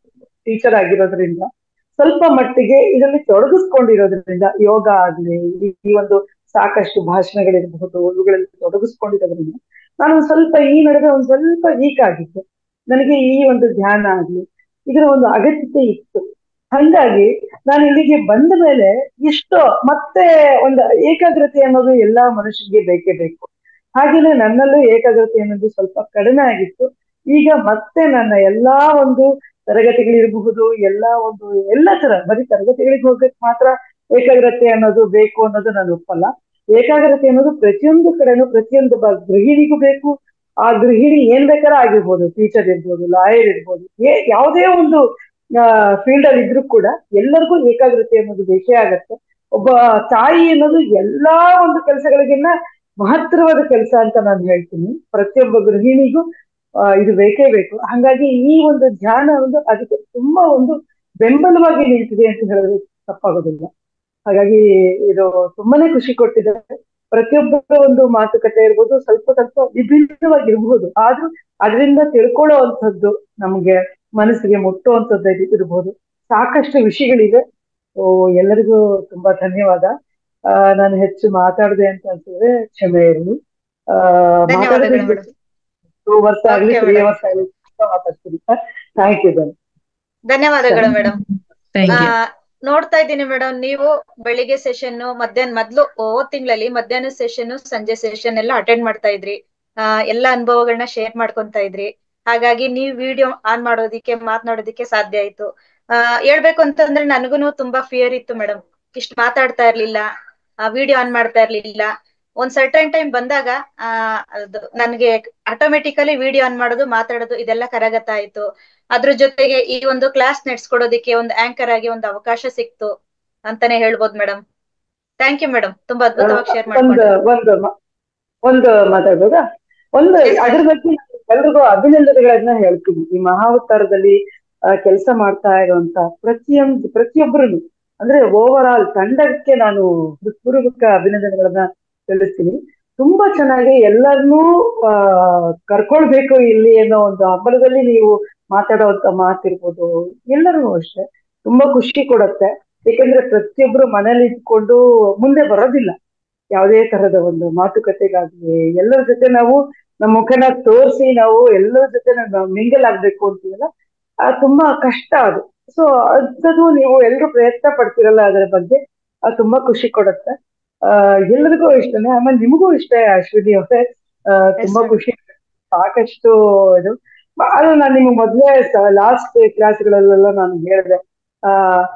ಟೀಚರ್ ಆಗಿರೋದ್ರಿಂದ ಸ್ವಲ್ಪ ಮಟ್ಟಿಗೆ ಇದರಲ್ಲಿ ತೊಡಗಿಸ್ಕೊಂಡಿರೋದ್ರಿಂದ, ಯೋಗ ಆಗ್ಲಿ ಈ ಒಂದು ಸಾಕಷ್ಟು ಭಾಷಣಗಳಿರಬಹುದು ಇವುಗಳಲ್ಲಿ ತೊಡಗಿಸ್ಕೊಂಡಿರೋದ್ರಿಂದ ನಾನು ಸ್ವಲ್ಪ ಈ ನಡುವೆ ಒಂದ್ ಸ್ವಲ್ಪ ವೀಕ್ ಆಗಿದ್ದೆ. ನನಗೆ ಈ ಒಂದು ಧ್ಯಾನ ಆಗ್ಲಿ ಇದರ ಒಂದು ಅಗತ್ಯತೆ ಇತ್ತು. ಹಂಗಾಗಿ ನಾನು ಇಲ್ಲಿಗೆ ಬಂದ ಮೇಲೆ ಎಷ್ಟೋ ಮತ್ತೆ ಒಂದು ಏಕಾಗ್ರತೆ ಅನ್ನೋದು ಎಲ್ಲಾ ಮನುಷ್ಯನಿಗೆ ಬೇಕೇ ಬೇಕು. ಹಾಗೇನೆ ನನ್ನಲ್ಲೂ ಏಕಾಗ್ರತೆ ಅನ್ನೋದು ಸ್ವಲ್ಪ ಕಡಿಮೆ ಆಗಿತ್ತು. ಈಗ ಮತ್ತೆ ನನ್ನ ಎಲ್ಲಾ ಒಂದು ತರಗತಿಗಳಿರಬಹುದು, ಎಲ್ಲಾ ಒಂದು ಎಲ್ಲ ತರ ಬರೀ ತರಗತಿಗಳಿಗೆ ಹೋಗಕ್ ಮಾತ್ರ ಏಕಾಗ್ರತೆ ಅನ್ನೋದು ಬೇಕು ಅನ್ನೋದು ನಾನು ಒಪ್ಪಲ್ಲ. ಏಕಾಗ್ರತೆ ಅನ್ನೋದು ಪ್ರತಿಯೊಂದು ಕಡೆನೂ ಪ್ರತಿಯೊಂದು ಬ ಗೃಹಿಣಿಗೂ ಬೇಕು. ಆ ಗೃಹಿಣಿ ಏನ್ ಬೇಕಾದ್ರೂ ಆಗಿರ್ಬೋದು, ಟೀಚರ್ ಇರ್ಬೋದು, ಲಾಯರ್ ಇರ್ಬೋದು, ಏ ಯಾವುದೇ ಒಂದು ಫೀಲ್ಡ್ ಅಲ್ಲಿ ಇದ್ರೂ ಕೂಡ ಎಲ್ಲರಿಗೂ ಏಕಾಗ್ರತೆ ಅನ್ನೋದು ಬೇಕೇ ಆಗತ್ತೆ. ಒಬ್ಬ ತಾಯಿ ಅನ್ನೋದು ಎಲ್ಲಾ ಒಂದು ಕೆಲಸಗಳಿಗಿನ್ನ ಮಹತ್ತರವಾದ ಕೆಲಸ ಅಂತ ನಾನು ಹೇಳ್ತೀನಿ. ಪ್ರತಿಯೊಬ್ಬ ಗೃಹಿಣಿಗೂ ಆ ಇದು ಬೇಕೇ ಬೇಕು. ಹಾಗಾಗಿ ಈ ಒಂದು ಧ್ಯಾನ ಒಂದು ಅದಕ್ಕೆ ತುಂಬಾ ಒಂದು ಬೆಂಬಲವಾಗಿ ನಿಂತಿದೆ ಅಂತ ಹೇಳಿದ್ರೆ ತಪ್ಪಾಗೋದಿಲ್ಲ. ಹಾಗಾಗಿ ಇದು ತುಂಬಾನೇ ಖುಷಿ ಕೊಟ್ಟಿದೆ. ಪ್ರತಿಯೊಬ್ಬರ ಒಂದು ಮಾತುಕತೆ ಇರ್ಬೋದು, ಸ್ವಲ್ಪ ಸ್ವಲ್ಪ ವಿಭಿನ್ನವಾಗಿರ್ಬಹುದು, ಆದ್ರೂ ಅದರಿಂದ ತಿಳ್ಕೊಳ್ಳೋ ಅಂಥದ್ದು, ನಮ್ಗೆ ಮನಸ್ಸಿಗೆ ಮುಟ್ಟುವಂಥದ್ದು ಇರ್ಬೋದು. ಸಾಕಷ್ಟು ವಿಷಯಗಳಿದೆ. ಓ ಎಲ್ಲರಿಗೂ ತುಂಬಾ ಧನ್ಯವಾದ. ಆ ನಾನು ಹೆಚ್ಚು ಮಾತಾಡಿದೆ ಅಂತ ಅನ್ಸಿದ್ರೆ ಕ್ಷಮೆ ಇರಲಿ. ಆ ಧನ್ಯವಾದಗಳು ಮೇಡಮ್. ಟೂ ವರ್ಷ ಆಗ್ಲಿ Okay, ತ್ರೀ madam. ವರ್ಷ ಆಗ್ಲಿ ಮಾತಾಡ್ತೀನಿ. ಥ್ಯಾಂಕ್ ಯು ಧನ್ಯ ಧನ್ಯವಾದಗಳು ಮೇಡಮ್. Thank you. ನೋಡ್ತಾ ಇದ್ದೀನಿ ಮೇಡಮ್, ನೀವು ಬೆಳಿಗ್ಗೆ ಸೆಷನ್, ಮಧ್ಯಾಹ್ನ ಮೊದ್ಲು ಹೋದ್ ತಿಂಗಳಲ್ಲಿ ಮಧ್ಯಾಹ್ನ ಸೆಷನ್, ಸಂಜೆ ಸೆಷನ್ ಎಲ್ಲ ಅಟೆಂಡ್ ಮಾಡ್ತಾ ಇದ್ರಿ. ಆ ಎಲ್ಲಾ ಅನುಭವಗಳನ್ನ ಶೇರ್ ಮಾಡ್ಕೊಂತ ಇದ್ರಿ. ಹಾಗಾಗಿ ನೀವು ವಿಡಿಯೋ ಆನ್ ಮಾಡೋದಿಕ್ಕೆ ಮಾತನಾಡೋದಿಕ್ಕೆ ಸಾಧ್ಯ ಆಯ್ತು. ಆ ಹೇಳ್ಬೇಕು ಅಂತಂದ್ರೆ ನನಗೂನು ತುಂಬಾ ಫಿಯರ್ ಇತ್ತು ಮೇಡಮ್. ಇಷ್ಟು ಮಾತಾಡ್ತಾ ಇರ್ಲಿಲ್ಲ, ವಿಡಿಯೋ ಆನ್ ಮಾಡ್ತಾ ಇರ್ಲಿಲ್ಲ. ಒಂದ್ ಸರ್ಟನ್ ಟೈಮ್ ಬಂದಾಗ ಆ ಅದು ನನ್ಗೆ ಆಟೋಮೆಟಿಕಲಿ ವಿಡಿಯೋ ಆನ್ ಮಾಡೋದು, ಮಾತಾಡೋದು ಇದೆಲ್ಲ ಕರಗತ ಆಯ್ತು. ಅದ್ರ ಜೊತೆಗೆ ಈ ಒಂದು ಕ್ಲಾಸ್ ನಡೆಸ್ಕೊಡೋದಿಕ್ಕೆ ಒಂದು ಆಂಕರ್ ಆಗಿ ಒಂದು ಅವಕಾಶ ಸಿಕ್ತು ಅಂತಾನೆ ಹೇಳ್ಬೋದು ಮೇಡಮ್. ಥ್ಯಾಂಕ್ ಯು ಮೇಡಮ್, ತುಂಬಾ ಅದ್ಭುತವಾಗಿ ಶೇರ್ ಒಂದು ಮಾಡ್ಕೊಂಡ್ರಿ. ಒಂದು ಮ- ಒಂದು ಮಾತಾಡ್ಬೋದಾ? ಒಂದು Yes, ma'am. ಅದ್ರ ಬಗ್ಗೆ ಎಲ್ರಿಗೂ ಅಭಿನಂದನೆಗಳನ್ನ ಹೇಳ್ತೀನಿ. ಈ ಮಹಾವತಾರದಲ್ಲಿ ಕೆಲಸ ಮಾಡ್ತಾ ಇರುವಂತ ಪ್ರತಿಯೊಂದು ಪ್ರತಿಯೊಬ್ಬರು ಅಂದ್ರೆ ಓವರ್ ಆಲ್ ತಂಡಕ್ಕೆ ನಾನು ಹೃತ್ಪೂರ್ವಕ ಅಭಿನಂದನೆಗಳನ್ನ ತಿಳಿಸ್ತೀನಿ. ತುಂಬಾ ಚೆನ್ನಾಗಿ ಎಲ್ಲರನ್ನೂ ಆ ಕರ್ಕೊಳ್ಬೇಕು ಇಲ್ಲಿ ಅನ್ನೋ ಒಂದು ಹಂಬಲದಲ್ಲಿ ನೀವು ಮಾತಾಡುವಂತ ಮಾತಿರ್ಬೋದು, ಎಲ್ಲರಿಗೂ ಅಷ್ಟೇ ತುಂಬಾ ಖುಷಿ ಕೊಡುತ್ತೆ. ಯಾಕಂದ್ರೆ ಪ್ರತಿಯೊಬ್ರು ಮನೇಲಿ ಇದ್ಕೊಂಡು ಮುಂದೆ ಬರೋದಿಲ್ಲ ಯಾವುದೇ ತರದ ಒಂದು ಮಾತುಕತೆಗಾಗ್ಲಿ. ಎಲ್ಲರ ಜೊತೆ ನಾವು ನಮ್ಮ ಮುಖನ ತೋರಿಸಿ ನಾವು ಎಲ್ಲರ ಜೊತೆ ನಾವು ಮಿಂಗಲ್ ಆಗ್ಬೇಕು ಅಂತೀವಲ್ಲ, ಅದು ತುಂಬಾ ಕಷ್ಟ ಅದು. ಸೊ ಅದು ನೀವು ಎಲ್ರು ಪ್ರಯತ್ನ ಪಡ್ತಿರಲ್ಲ ಅದರ ಬಗ್ಗೆ, ಅದು ತುಂಬಾ ಖುಷಿ ಕೊಡುತ್ತೆ. ಆ ಎಲ್ಲರಿಗೂ ಇಷ್ಟನೇ. ಆಮೇಲೆ ನಿಮಗೂ ಇಷ್ಟ ಅಶ್ವಿನಿ ಅವರೇ. ಆ ತುಂಬಾ madam. ಖುಷಿ, ಸಾಕಷ್ಟು ಇದು. ಅದು ನಾನು ನಿಮ್ಗೆ ಮೊದ್ಲೇ ಲಾಸ್ಟ್ ಕ್ಲಾಸ್ಗಳಲ್ಲೆಲ್ಲ ನಾನು ಹೇಳಿದೆ, ಆ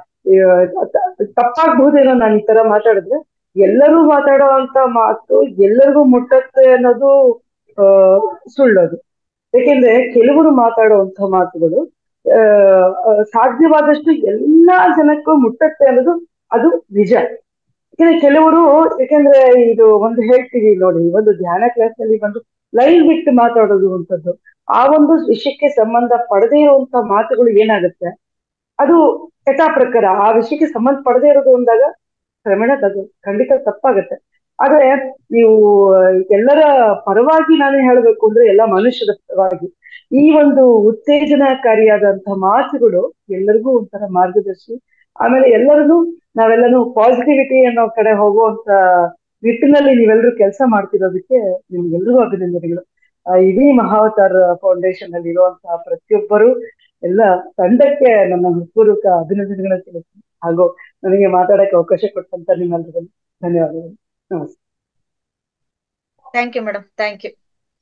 ತಪ್ಪಾಗ್ಬಹುದೇನೋ ನಾನು ಈ ತರ ಮಾತಾಡಿದ್ರೆ. ಎಲ್ಲರೂ ಮಾತಾಡೋ ಅಂತ ಮಾತು ಎಲ್ಲರಿಗೂ ಮುಟ್ಟತ್ತೆ ಅನ್ನೋದು ಆ ಸುಳ್ಳದು. ಯಾಕೆಂದ್ರೆ ಕೆಲವರು ಮಾತಾಡುವಂತ ಮಾತುಗಳು ಆ ಸಾಧ್ಯವಾದಷ್ಟು ಎಲ್ಲಾ ಜನಕ್ಕೂ ಮುಟ್ಟತ್ತೆ ಅನ್ನೋದು ಅದು ನಿಜ. ಯಾಕಂದ್ರೆ ಕೆಲವರು, ಯಾಕಂದ್ರೆ ಇದು ಒಂದು ಹೇಳ್ತೀವಿ ನೋಡಿ, ಒಂದು ಧ್ಯಾನ ಕ್ಲಾಸ್ ನಲ್ಲಿ ಬಂದು ಲೈನ್ ಬಿಟ್ಟು ಮಾತಾಡೋದು ಅಂತದ್ದು, ಆ ಒಂದು ವಿಷಯಕ್ಕೆ ಸಂಬಂಧ ಪಡದೇ ಇರುವಂತ ಮಾತುಗಳು ಏನಾಗುತ್ತೆ, ಅದು ಯಥಾ ಪ್ರಕಾರ ಆ ವಿಷಯಕ್ಕೆ ಸಂಬಂಧ ಪಡದೇ ಇರೋದು ಅಂದಾಗ ಕ್ರಮೇಣ ಅದು ಖಂಡಿತ ತಪ್ಪಾಗತ್ತೆ. ಆದ್ರೆ ನೀವು ಎಲ್ಲರ ಪರವಾಗಿ ನಾನು ಹೇಳ್ಬೇಕು ಅಂದ್ರೆ ಎಲ್ಲ ಮನುಷ್ಯರ ಪರವಾಗಿ ಈ ಒಂದು ಉತ್ತೇಜನಕಾರಿಯಾದಂತಹ ಮಾತುಗಳು ಎಲ್ಲರಿಗೂ ಒಂಥರ ಮಾರ್ಗದರ್ಶಿ. ಆಮೇಲೆ ಎಲ್ಲರನ್ನೂ ನಾವೆಲ್ಲರೂ ಪಾಸಿಟಿವಿಟಿ ಅನ್ನೋ ಕಡೆ ಹೋಗುವಂತ ನಿಟ್ಟಿನಲ್ಲಿ ನೀವೆಲ್ಲರೂ ಕೆಲಸ ಮಾಡ್ತಿರೋದಕ್ಕೆ ನಿಮ್ಗೆಲ್ರಿಗೂ ಅಭಿನಂದನೆಗಳು. ಆ ಇಡೀ ಮಹಾವತಾರ್ ಫೌಂಡೇಶನ್ ಅಲ್ಲಿ ಇರುವಂತಹ ಪ್ರತಿಯೊಬ್ಬರು ಎಲ್ಲ ತಂಡಕ್ಕೆ ನನ್ನ ಹೃತ್ಪೂರ್ವಕ ಅಭಿನಂದನೆಗಳನ್ನ ತಿಳಿಸ್ತೀನಿ. ಹಾಗೂ ನನಗೆ ಮಾತಾಡಕ್ಕೆ ಅವಕಾಶ ಕೊಟ್ಟಂತ ನಿಮ್ಮೆಲ್ಲರಿಗೂ ಧನ್ಯವಾದಗಳು. ನಮಸ್ತೆ. Thank you madam, thank you.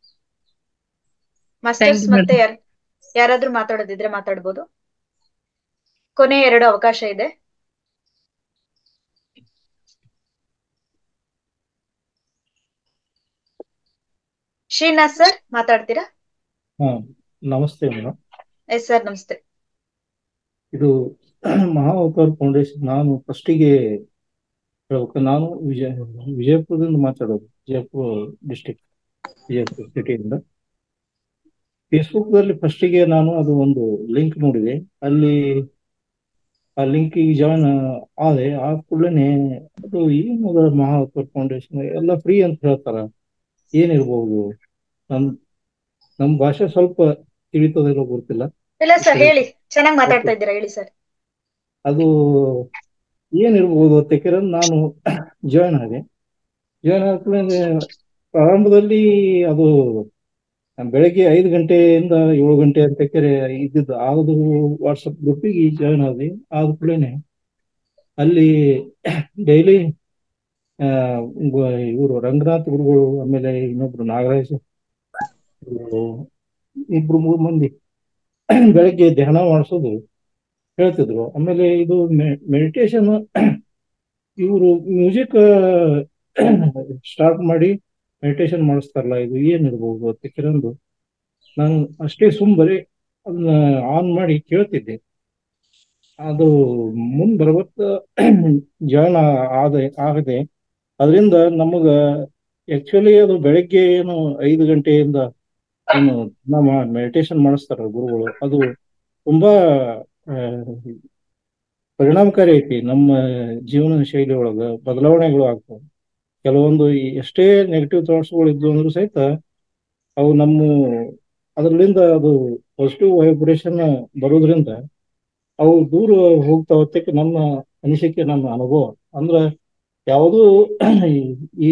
Thank masters you, ಮತ್ತೆ madam. ಯಾರ್ ಯಾರಾದ್ರೂ ಮಾತಾಡೋದಿದ್ರೆ ಮಾತಾಡ್ಬೋದು. ಕೊನೆ ಎರಡು ಅವಕಾಶ ಇದೆ. ಶ್ರೀನಾಥ್ ಸರ್ ಮಾತಾಡ್ತೀರಾ? ಹಾ ನಮಸ್ತೆ ಮೇಡಮ್. ಎಸ್ ಸರ್, ನಮಸ್ತೆ. ಇದು ಮಹಾವತಾರ್ ಫೌಂಡೇಶನ್, ನಾನು ಫಸ್ಟಿಗೆ ಹೇಳ್ಬೇಕು, ನಾನು ವಿಜಯ ವಿಜಯಪುರದಿಂದ ಮಾತಾಡೋದು, ವಿಜಯಪುರ ಡಿಸ್ಟಿಕ್, ವಿಜಯಪುರ ಸಿಟಿಯಿಂದ. ಫೇಸ್ಬುಕ್ದಲ್ಲಿ ಫಸ್ಟಿಗೆ ನಾನು ಅದು ಒಂದು ಲಿಂಕ್ ನೋಡಿದೆ, ಅಲ್ಲಿ ಆ ಲಿಂಕಿಗೆ ಜಾಯ್ನ್ ಆದೆ. ಆ ಕೂಡಲೇ ಅದು ಏನು ಅದರ ಮಹಾವತಾರ್ ಫೌಂಡೇಶನ್ ಎಲ್ಲ ಫ್ರೀ ಅಂತ ಹೇಳ್ತಾರ, ಏನಿರ್ಬೋದು? ನಮ್ ನಮ್ಮ ಭಾಷೆ ಸ್ವಲ್ಪ ತಿಳಿತದೇನೋ ಗೊತ್ತಿಲ್ಲ. ಇಲ್ಲ ಸರ್, ಹೇಳಿ, ಚೆನ್ನಾಗಿ ಮಾತಾಡ್ತಾ ಇದ್ದೀರಾ, ಹೇಳಿ ಸರ್. ಅದು ಏನಿರ್ಬೋದು ಅಂತ ನಾನು ಜಾಯ್ನ್ ಆದೆ. ಜಾಯ್ನ್ ಆದ್ಮೇಲೆ ಪ್ರಾರಂಭದಲ್ಲಿ ಅದು ಬೆಳಗ್ಗೆ ಐದು ಗಂಟೆಯಿಂದ ಏಳು ಗಂಟೆ ಅಂತ ಇದ್ದಿದ್ದು, ಅದು ವಾಟ್ಸಪ್ ಗ್ರೂಪಿಗೆ ಜಾಯ್ನ್ ಆದ್ವಿ. ಆದ ಕೂಡಲೇ ಅಲ್ಲಿ ಡೈಲಿ ಆ ಇವರು ರಂಗನಾಥ್ ಗುರುಗಳು, ಆಮೇಲೆ ಇನ್ನೊಬ್ರು ನಾಗರಾಜ್ ಗುರುಗಳು, ಇಬ್ರು ಮೂರು ಮಂದಿ ಬೆಳಗ್ಗೆ ಧ್ಯಾನ ಮಾಡಿಸೋದು ಹೇಳ್ತಿದ್ರು. ಆಮೇಲೆ ಇದು ಮೆಡಿಟೇಷನ್ ಇವರು ಮ್ಯೂಸಿಕ್ ಸ್ಟಾರ್ಟ್ ಮಾಡಿ ಮೆಡಿಟೇಷನ್ ಮಾಡಿಸ್ತಾರಲ್ಲ, ಇದು ಏನಿರ್ಬೋದು ಅಂತ ಕೆಲವೊಂದು ನಾನು ಅಷ್ಟೇ ಸುಮ್ ಬರೀ ಅದನ್ನ ಆನ್ ಮಾಡಿ ಕೇಳ್ತಿದ್ದೆ. ಅದು ಮುಂದ್ ಬರ್ಬತ್ತ ಜಾಯ್ನ್ ಆದ ಆಗದೆ ಅದರಿಂದ ನಮಗ ಆಕ್ಚುಲಿ ಅದು ಬೆಳಗ್ಗೆ ಏನು ಐದು ಗಂಟೆಯಿಂದ ಏನು ನಮ್ಮ ಮೆಡಿಟೇಷನ್ ಮಾಡಿಸ್ತಾರ ಗುರುಗಳು, ಅದು ತುಂಬಾ ಆ, ಪರಿಣಾಮಕಾರಿ ಐತಿ. ನಮ್ಮ ಜೀವನ ಶೈಲಿ ಒಳಗ ಬದಲಾವಣೆಗಳು ಆಗ್ತವೆ. ಕೆಲವೊಂದು ಈ ಎಷ್ಟೇ ನೆಗೆಟಿವ್ ಥಾಟ್ಸ್ಗಳು ಇದ್ವು ಅಂದ್ರೂ ಸಹಿತ ಅವು ನಮ್ಮ ಅದರಿಂದ ಅದು ಪಾಸಿಟಿವ್ ವೈಬ್ರೇಷನ್ ಬರೋದ್ರಿಂದ ಅವು ದೂರ ಹೋಗ್ತಾ ಹೋಗ್ತಕ್ಕೆ ನನ್ನ ಅನಿಸಿಕೆ, ನನ್ನ ಅನುಭವ. ಅಂದ್ರ ಯಾವುದೂ ಈ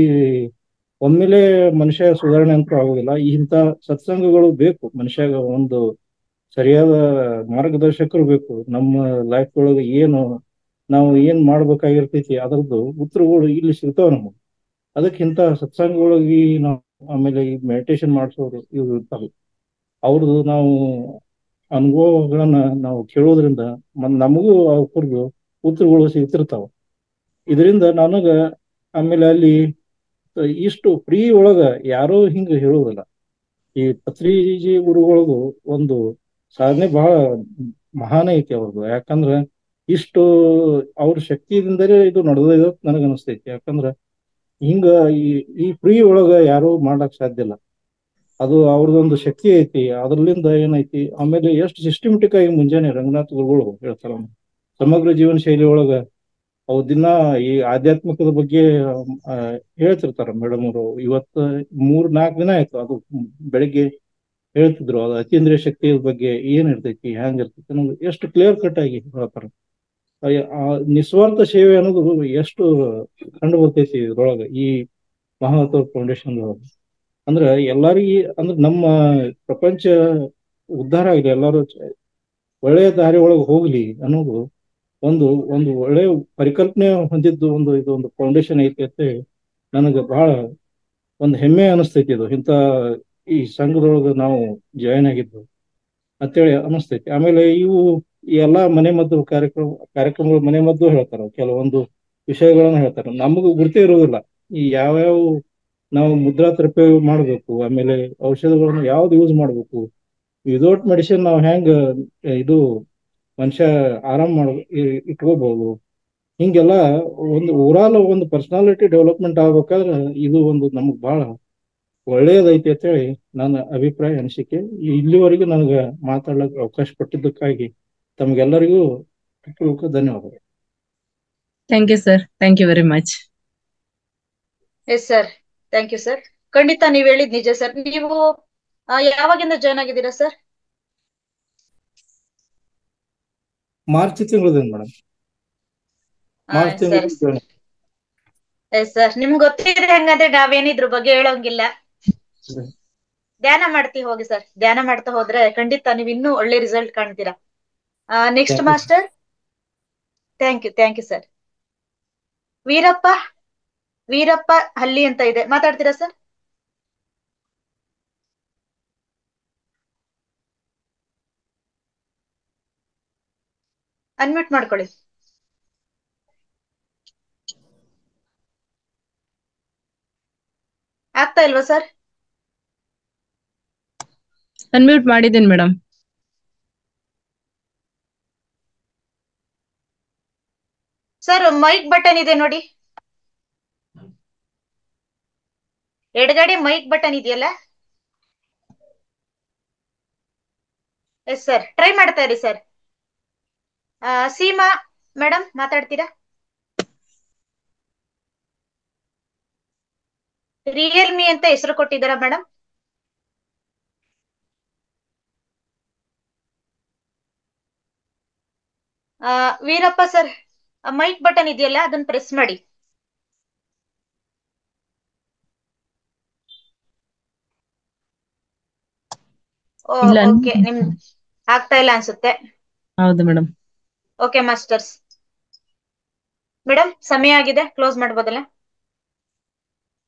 ಒಮ್ಮೆಲೆ ಮನುಷ್ಯ ಸುಧಾರಣೆ ಅಂತೂ ಆಗೋದಿಲ್ಲ. ಇಂಥ ಸತ್ಸಂಗಗಳು ಬೇಕು ಮನುಷ್ಯಾಗ, ಒಂದು ಸರಿಯಾದ ಮಾರ್ಗದರ್ಶಕರು ಬೇಕು. ನಮ್ಮ ಲೈಫ್ ಒಳಗೆ ಏನು ನಾವು ಏನ್ ಮಾಡ್ಬೇಕಾಗಿರ್ತೈತಿ ಅದರದ್ದು ಉತ್ತರಗಳು ಇಲ್ಲಿ ಸಿಗ್ತಾವ ನಮಗೆ. ಅದಕ್ಕಿಂತ ಸತ್ಸಂಗಗಳಿಗೆ ನಾವು ಆಮೇಲೆ ಈ ಮೆಡಿಟೇಷನ್ ಮಾಡಿಸೋರು ಇವ್ರು ಇರ್ತಾರೆ, ಅವ್ರದ್ದು ನಾವು ಅನುಭವಗಳನ್ನ ನಾವು ಕೇಳೋದ್ರಿಂದ ಮ- ನಮಗೂ ಅವ್ರದ್ದು ಉತ್ತರಗಳು ಸಿಗ್ತಿರ್ತಾವ. ಇದರಿಂದ ನನಗ ಆಮೇಲೆ ಅಲ್ಲಿ ಇಷ್ಟು ಫ್ರೀ ಒಳಗ ಯಾರೋ ಹಿಂಗ ಹೇಳೋದಿಲ್ಲ. ಈ ಪತ್ರಿಜಿ ಗುರುಗಳದು ಒಂದು ಸಾಧನೆ ಬಹಳ ಮಹಾನ್ ಐತಿ ಅವ್ರದ್ದು. ಯಾಕಂದ್ರ ಇಷ್ಟು ಅವ್ರ ಶಕ್ತಿಯಿಂದಲೇ ಇದು ನಡೆದ ನನಗ ಅನಿಸ್ತೈತಿ. ಯಾಕಂದ್ರ ಹಿಂಗ ಈ ಈ ಫ್ರೀ ಒಳಗ ಯಾರು ಮಾಡಕ್ ಸಾಧ್ಯ ಇಲ್ಲ. ಅದು ಅವ್ರದೊಂದು ಶಕ್ತಿ ಐತಿ. ಅದ್ರಲಿಂದ ಏನೈತಿ, ಆಮೇಲೆ ಎಷ್ಟು ಸಿಸ್ಟಮೆಟಿಕ್ ಆಗಿ ಮುಂಜಾನೆ ರಂಗನಾಥ್ ಗುರುಗಳು ಹೇಳ್ತಾರ ಸಮಗ್ರ ಜೀವನ ಶೈಲಿ ಒಳಗ ಅವು ದಿನ ಈ ಆಧ್ಯಾತ್ಮಿಕದ ಬಗ್ಗೆ ಆ, ಹೇಳ್ತಿರ್ತಾರ ಮೇಡಮ್ ಅವರು. ಇವತ್ತು ಮೂರ್ ನಾಲ್ಕು ದಿನ ಆಯ್ತು ಅದು ಬೆಳಿಗ್ಗೆ ಹೇಳ್ತಿದ್ರು. ಅದು ಅತೀಂದ್ರಿಯ ಶಕ್ತಿಯ ಬಗ್ಗೆ ಏನ್ ಇರ್ತೈತಿ, ಹ್ಯಾಂಗ್ ಇರ್ತೈತಿ ಅನ್ನೋದು ಎಷ್ಟು ಕ್ಲಿಯರ್ ಕಟ್ ಆಗಿ ಹೇಳ್ತಾರ. ಆ- ಆ ನಿಸ್ವಾರ್ಥ ಸೇವೆ ಅನ್ನೋದು ಎಷ್ಟು ಕಂಡು ಬರ್ತೈತಿ ಇದ್ರೊಳಗ, ಈ ಮಹಾವತಾರ್ ಫೌಂಡೇಶನ್ ಒಳಗ. ಅಂದ್ರ ಎಲ್ಲಾರಿಗಿ ಅಂದ್ರ ನಮ್ಮ ಪ್ರಪಂಚ ಉದ್ಧಾರ ಆಗಲಿ, ಎಲ್ಲಾರು ಚ- ಒಳ್ಳೆಯ ದಾರಿ ಒಳಗೆ ಹೋಗ್ಲಿ ಅನ್ನೋದು ಒಂದು ಒಂದು ಒಳ್ಳೆಯ ಪರಿಕಲ್ಪನೆ ಹೊಂದಿದ್ದು ಒಂದು ಇದು ಒಂದು ಫೌಂಡೇಶನ್ ಐತಿ ಅಂತ ನನಗೆ ಬಹಳ ಒಂದು ಹೆಮ್ಮೆ ಅನಿಸ್ತೈತಿ. ಇದು ಇಂಥ ಈ ಸಂಘದೊಳಗೆ ನಾವು ಜಾಯಿನ್ ಆಗಿದ್ದು ಅಂತೇಳಿ ಅನಿಸ್ತೈತಿ. ಆಮೇಲೆ ಇವು ಈ ಎಲ್ಲಾ ಮನೆ ಮದ್ದು ಕಾರ್ಯಕ್ರಮ ಕಾರ್ಯಕ್ರಮಗಳು ಮನೆ ಮದ್ದು ಹೇಳ್ತಾರ, ಕೆಲವೊಂದು ವಿಷಯಗಳನ್ನ ಹೇಳ್ತಾರ. ನಮಗೂ ಗುರ್ತೇ ಇರೋದಿಲ್ಲ ಈ ಯಾವ್ಯಾವ ನಾವು ಮುದ್ರಾ ಥೆರಪಿ ಮಾಡ್ಬೇಕು, ಆಮೇಲೆ ಔಷಧಗಳನ್ನ ಯಾವ್ದು ಯೂಸ್ ಮಾಡ್ಬೇಕು, ವಿದೌಟ್ ಮೆಡಿಸಿನ್ ನಾವು ಹೆಂಗ ಇದು ಮನುಷ್ಯ ಆರಾಮ್ ಮಾಡ ಇ- ಇಟ್ಕೋಬಹುದು. ಹಿಂಗೆಲ್ಲ ಒಂದು ಓವರಾಲ್ ಒಂದು ಪರ್ಸನಾಲಿಟಿ ಡೆವಲಪ್ಮೆಂಟ್ ಆಗ್ಬೇಕಾದ್ರೆ ಇದು ಒಂದು ನಮಗ್ ಬಹಳ ಒಳ್ಳೆಯದೈತಿ ಅಂತೇಳಿ ನನ್ನ ಅಭಿಪ್ರಾಯ, ಅನಿಸಿಕೆ. ಇಲ್ಲಿವರೆಗೂ ನನಗೆ ಮಾತಾಡ್ಲಿಕ್ಕೆ ಅವಕಾಶ ಕೊಟ್ಟಿದ್ದಕ್ಕಾಗಿ ತಮಗೆಲ್ಲರಿಗೂ ಧನ್ಯವಾದಗಳು. Thank you sir, thank you very much. Yes sir, thank you sir. ಖಂಡಿತ ನೀವ್ ಹೇಳಿದ್ ನಿಜ ಸರ್. ನೀವು ಆ, ಯಾವಾಗಿಂದ ಜಾಯ್ನ್ ಆಗಿದ್ದೀರಾ ಸರ್? ಮಾರ್ಚ್ ತಿಂಗಳದಿಂದ ಮೇಡಮ್, ಮಾರ್ಚ್ ಸರ್ ತಿಂಗಳ ಎಸ್ ಸರ್, ನಿಮ್ಗೆ ಗೊತ್ತಿದ್ರೆ ಹಂಗಂದ್ರೆ ನಾವೇನಿದ್ರ ಬಗ್ಗೆ ಹೇಳೋಂಗಿಲ್ಲ. ಧ್ಯಾನ ಮಾಡ್ತಿ ಹೋಗಿ ಸರ್, ಧ್ಯಾನ ಮಾಡ್ತಾ ಹೋದ್ರೆ ಖಂಡಿತ ನೀವ್ ಇನ್ನೂ ಒಳ್ಳೆ ರಿಸಲ್ಟ್ ಕಾಣ್ತೀರಾ. Next master. Thank you, thank you sir. Veerappa Veerappa Halli ಅಂತ ಇದೆ, ಮಾತಾಡ್ತೀರಾ ಸರ್? ಅನ್ಮ್ಯೂಟ್ ಮಾಡ್ಕೊಳ್ಳಿ. ಆಗ್ತಾ ಇಲ್ವಾ ಸರ್? ಅನ್ಮ್ಯೂಟ್ ಮಾಡಿದ್ದೀನಿ ಮೇಡಮ್. ಸರ್ ಮೈಕ್ ಬಟನ್ ಇದೆ ನೋಡಿ, ಎಡಗಡೆ ಮೈಕ್ ಬಟನ್ ಇದೆಯಲ್ಲ. ಎಸ್ ಸರ್, ಟ್ರೈ ಮಾಡ್ತಾ ಇರಿ ಸರ್. ಸೀಮಾ ಮೇಡಮ್ ಮಾತಾಡ್ತೀರಾ? ರಿಯಲ್ಮಿ ಅಂತ ಹೆಸರು ಕೊಟ್ಟಿದ್ದಾರಾ madam? Veerappa sir, mic button ಇದೆಯಲ್ಲ ಅದನ್ನ ಪ್ರೆಸ್ ಮಾಡಿ. ಇಲ್ಲ, ಓಕೆ, ನಿಮ್ ಆಗ್ತಾ ಇಲ್ಲ ಅನ್ಸುತ್ತೆ. ಹೌದು ಮೇಡಮ್. Okay masters. ಮೇಡಮ್ ಸಮಯ ಆಗಿದೆ, ಕ್ಲೋಸ್ ಮಾಡ್ಬೋದಲ್ಲ?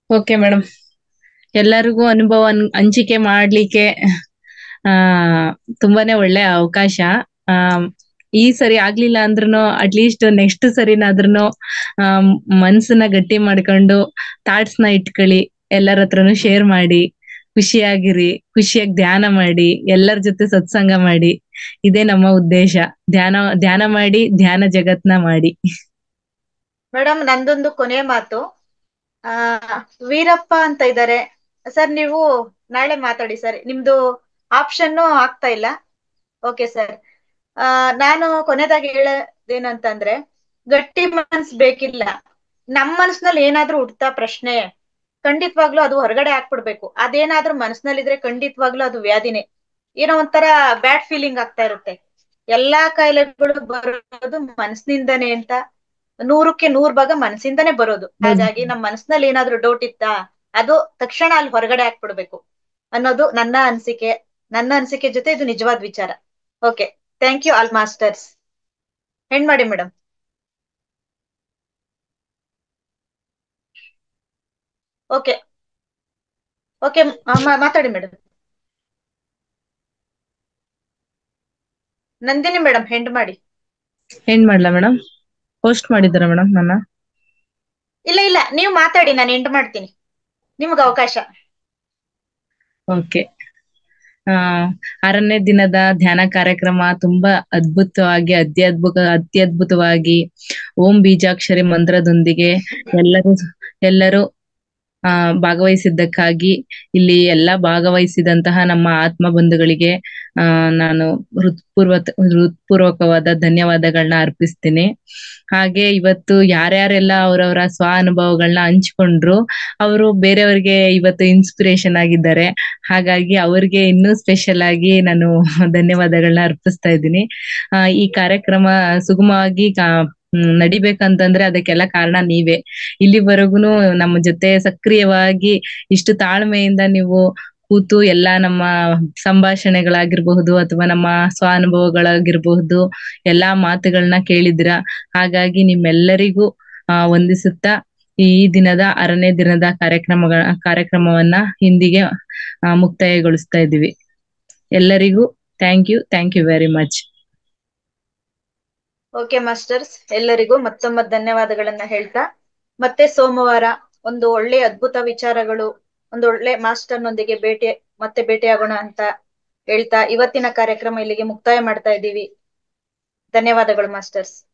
Okay madam. ಎಲ್ಲರಿಗೂ ಅನುಭವ ಹಂ- ಹಂಚಿಕೆ ಮಾಡ್ಲಿಕ್ಕೆ ಆ ತುಂಬಾನೇ ಒಳ್ಳೆ ಅವಕಾಶ. ಆ ಈ ಸರಿ ಆಗ್ಲಿಲ್ಲ ಅಂದ್ರೂ ಅಟ್ಲೀಸ್ಟ್ ನೆಕ್ಸ್ಟ್ ಸರಿನಾದ್ರೂ ಆ ಮನ್ಸನ್ನ ಗಟ್ಟಿ ಮಾಡ್ಕೊಂಡು ಥಾಟ್ಸ್ ನ ಇಟ್ಕೊಳ್ಳಿ, ಎಲ್ಲರ ಹತ್ರನು ಶೇರ್ ಮಾಡಿ, ಖುಷಿಯಾಗಿರಿ, ಖುಷಿಯಾಗಿ ಧ್ಯಾನ ಮಾಡಿ, ಎಲ್ಲರ ಜೊತೆ ಸತ್ಸಂಗ ಮಾಡಿ. ಇದೇ ನಮ್ಮ ಉದ್ದೇಶ. ಧ್ಯಾನ ಧ್ಯಾನ ಮಾಡಿ, ಧ್ಯಾನ ಜಗತ್ನ ಮಾಡಿ. ಮೇಡಮ್ ನಂದೊಂದು ಕೊನೆಯ ಮಾತು. ಆ ವೀರಪ್ಪ ಅಂತ ಇದ್ದಾರೆ ಸರ್, ನೀವು ನಾಳೆ ಮಾತಾಡಿ ಸರ್, ನಿಮ್ದು ಆಪ್ಷನ್ ಆಗ್ತಾ ಇಲ್ಲ. Okay sir. ಆ ನಾನು ಕೊನೆದಾಗಿ ಹೇಳೋದೇನಂತಂದ್ರೆ, ಗಟ್ಟಿ ಮನ್ಸ್ ಬೇಕಿಲ್ಲ. ನಮ್ ಮನ್ಸ್ನಲ್ಲಿ ಏನಾದ್ರೂ ಹುಡ್ತಾ ಪ್ರಶ್ನೆ, ಖಂಡಿತವಾಗ್ಲೂ ಅದು ಹೊರಗಡೆ ಹಾಕ್ಬಿಡ್ಬೇಕು. ಅದೇನಾದ್ರೂ ಮನ್ಸ್ನಲ್ಲಿದ್ರೆ ಖಂಡಿತವಾಗ್ಲೂ ಅದು ವ್ಯಾಧಿನೇ. ಏನೋ ಒಂಥರ ಬ್ಯಾಡ್ ಫೀಲಿಂಗ್ ಆಗ್ತಾ ಇರುತ್ತೆ. ಎಲ್ಲಾ ಕಾಯಿಲೆಗಳು ಬರೋದು ಮನಸ್ಸಿನಿಂದನೇ ಅಂತ, ನೂರಕ್ಕೆ ನೂರ್ ಭಾಗ ಮನಸ್ಸಿಂದನೇ ಬರೋದು. ಹಾಗಾಗಿ ನಮ್ ಮನಸ್ಸಿನಲ್ಲಿ ಏನಾದ್ರೂ ಡೌಟ್ ಇತ್ತಾ, ಅದು ತಕ್ಷಣ ಅಲ್ಲಿ ಹೊರಗಡೆ ಹಾಕ್ಬಿಡ್ಬೇಕು ಅನ್ನೋದು ನನ್ನ ಅನಿಸಿಕೆ. ನನ್ನ ಅನಿಸಿಕೆ ಜೊತೆ ಇದು ನಿಜವಾದ ವಿಚಾರ. Okay, thank you all masters. ಹೆಣ್ ಮಾಡಿ ಮೇಡಮ್. ಓಕೆ ಓಕೆ ಮಾತಾಡಿ ಮೇಡಮ್. ನಂದಿನಿ ಮೇಡಮ್ ಹೆಂಡ್ ಮಾಡಿ. ಏನ್ ಮಾಡ್ಲಾ ಮೇಡಮ್? ಪೋಸ್ಟ್ ಮಾಡಿದಾರ ಮೇಡಮ್ ನನ್ನ? ಇಲ್ಲ ಇಲ್ಲ, ನೀವು ಮಾತಾಡಿ, ನಾನು ಎಂಡ್ ಮಾಡ್ತೀನಿ, ನಿಮ್ಗೆ ಅವಕಾಶ. ಓಕೆ. ಆ ಆರನೇ ದಿನದ ಧ್ಯಾನ ಕಾರ್ಯಕ್ರಮ ತುಂಬಾ ಅದ್ಭುತವಾಗಿ ಅತ್ಯದ್ಭುತ ಅತ್ಯದ್ಭುತವಾಗಿ ಓಂ ಬೀಜಾಕ್ಷರಿ ಮಂತ್ರದೊಂದಿಗೆ ಎಲ್ಲರೂ ಎಲ್ಲರೂ ಆ ಭಾಗವಹಿಸಿದ್ದಕ್ಕಾಗಿ ಇಲ್ಲಿ ಎಲ್ಲಾ ಭಾಗವಹಿಸಿದಂತಹ ನಮ್ಮ ಆತ್ಮ ಬಂಧುಗಳಿಗೆ ಆ ನಾನು ಹೃತ್ಪೂರ್ವ ಹೃತ್ಪೂರ್ವಕವಾದ ಧನ್ಯವಾದಗಳನ್ನ ಅರ್ಪಿಸ್ತೀನಿ. ಹಾಗೆ ಇವತ್ತು ಯಾರ್ಯಾರೆಲ್ಲ ಅವರವರ ಸ್ವ ಅನುಭವಗಳನ್ನ ಹಂಚ್ಕೊಂಡ್ರು, ಅವರು ಬೇರೆಯವ್ರಿಗೆ ಇವತ್ತು ಇನ್ಸ್ಪಿರೇಷನ್ ಆಗಿದ್ದಾರೆ. ಹಾಗಾಗಿ ಅವ್ರಿಗೆ ಇನ್ನೂ ಸ್ಪೆಷಲ್ ಆಗಿ ನಾನು ಧನ್ಯವಾದಗಳನ್ನ ಅರ್ಪಿಸ್ತಾ ಇದ್ದೀನಿ. ಆ ಈ ಕಾರ್ಯಕ್ರಮ ಸುಗಮವಾಗಿ ಹ್ಮ್ ನಡಿಬೇಕಂತಂದ್ರೆ ಅದಕ್ಕೆಲ್ಲ ಕಾರಣ ನೀವೇ. ಇಲ್ಲಿವರೆಗೂನು ನಮ್ಮ ಜೊತೆ ಸಕ್ರಿಯವಾಗಿ ಇಷ್ಟು ತಾಳ್ಮೆಯಿಂದ ನೀವು ಕೂತು ಎಲ್ಲಾ ನಮ್ಮ ಸಂಭಾಷಣೆಗಳಾಗಿರ್ಬಹುದು ಅಥವಾ ನಮ್ಮ ಸ್ವಾನುಭವಗಳಾಗಿರ್ಬಹುದು ಎಲ್ಲಾ ಮಾತುಗಳನ್ನ ಕೇಳಿದಿರ. ಹಾಗಾಗಿ ನಿಮ್ಮೆಲ್ಲರಿಗೂ ಆ ವಂದಿಸುತ್ತಾ ಈ ದಿನದ ಆರನೇ ದಿನದ ಕಾರ್ಯಕ್ರಮಗಳ ಕಾರ್ಯಕ್ರಮವನ್ನ ಇಂದಿಗೆ ಆ ಮುಕ್ತಾಯಗೊಳಿಸ್ತಾ ಇದ್ದೀವಿ. ಎಲ್ಲರಿಗೂ thank you thank you very much. Okay masters, ಎಲ್ಲರಿಗೂ ಮತ್ತೊಮ್ಮೆ ಧನ್ಯವಾದಗಳನ್ನ ಹೇಳ್ತಾ, ಮತ್ತೆ ಸೋಮವಾರ ಒಂದು ಒಳ್ಳೆ ಅದ್ಭುತ ವಿಚಾರಗಳು, ಒಂದು ಒಳ್ಳೆ ಮಾಸ್ಟರ್ನೊಂದಿಗೆ ಭೇಟಿ ಮತ್ತೆ ಭೇಟಿಯಾಗೋಣ ಅಂತ ಹೇಳ್ತಾ ಇವತ್ತಿನ ಕಾರ್ಯಕ್ರಮ ಇಲ್ಲಿಗೆ ಮುಕ್ತಾಯ ಮಾಡ್ತಾ ಇದ್ದೀವಿ. ಧನ್ಯವಾದಗಳು ಮಾಸ್ಟರ್ಸ್.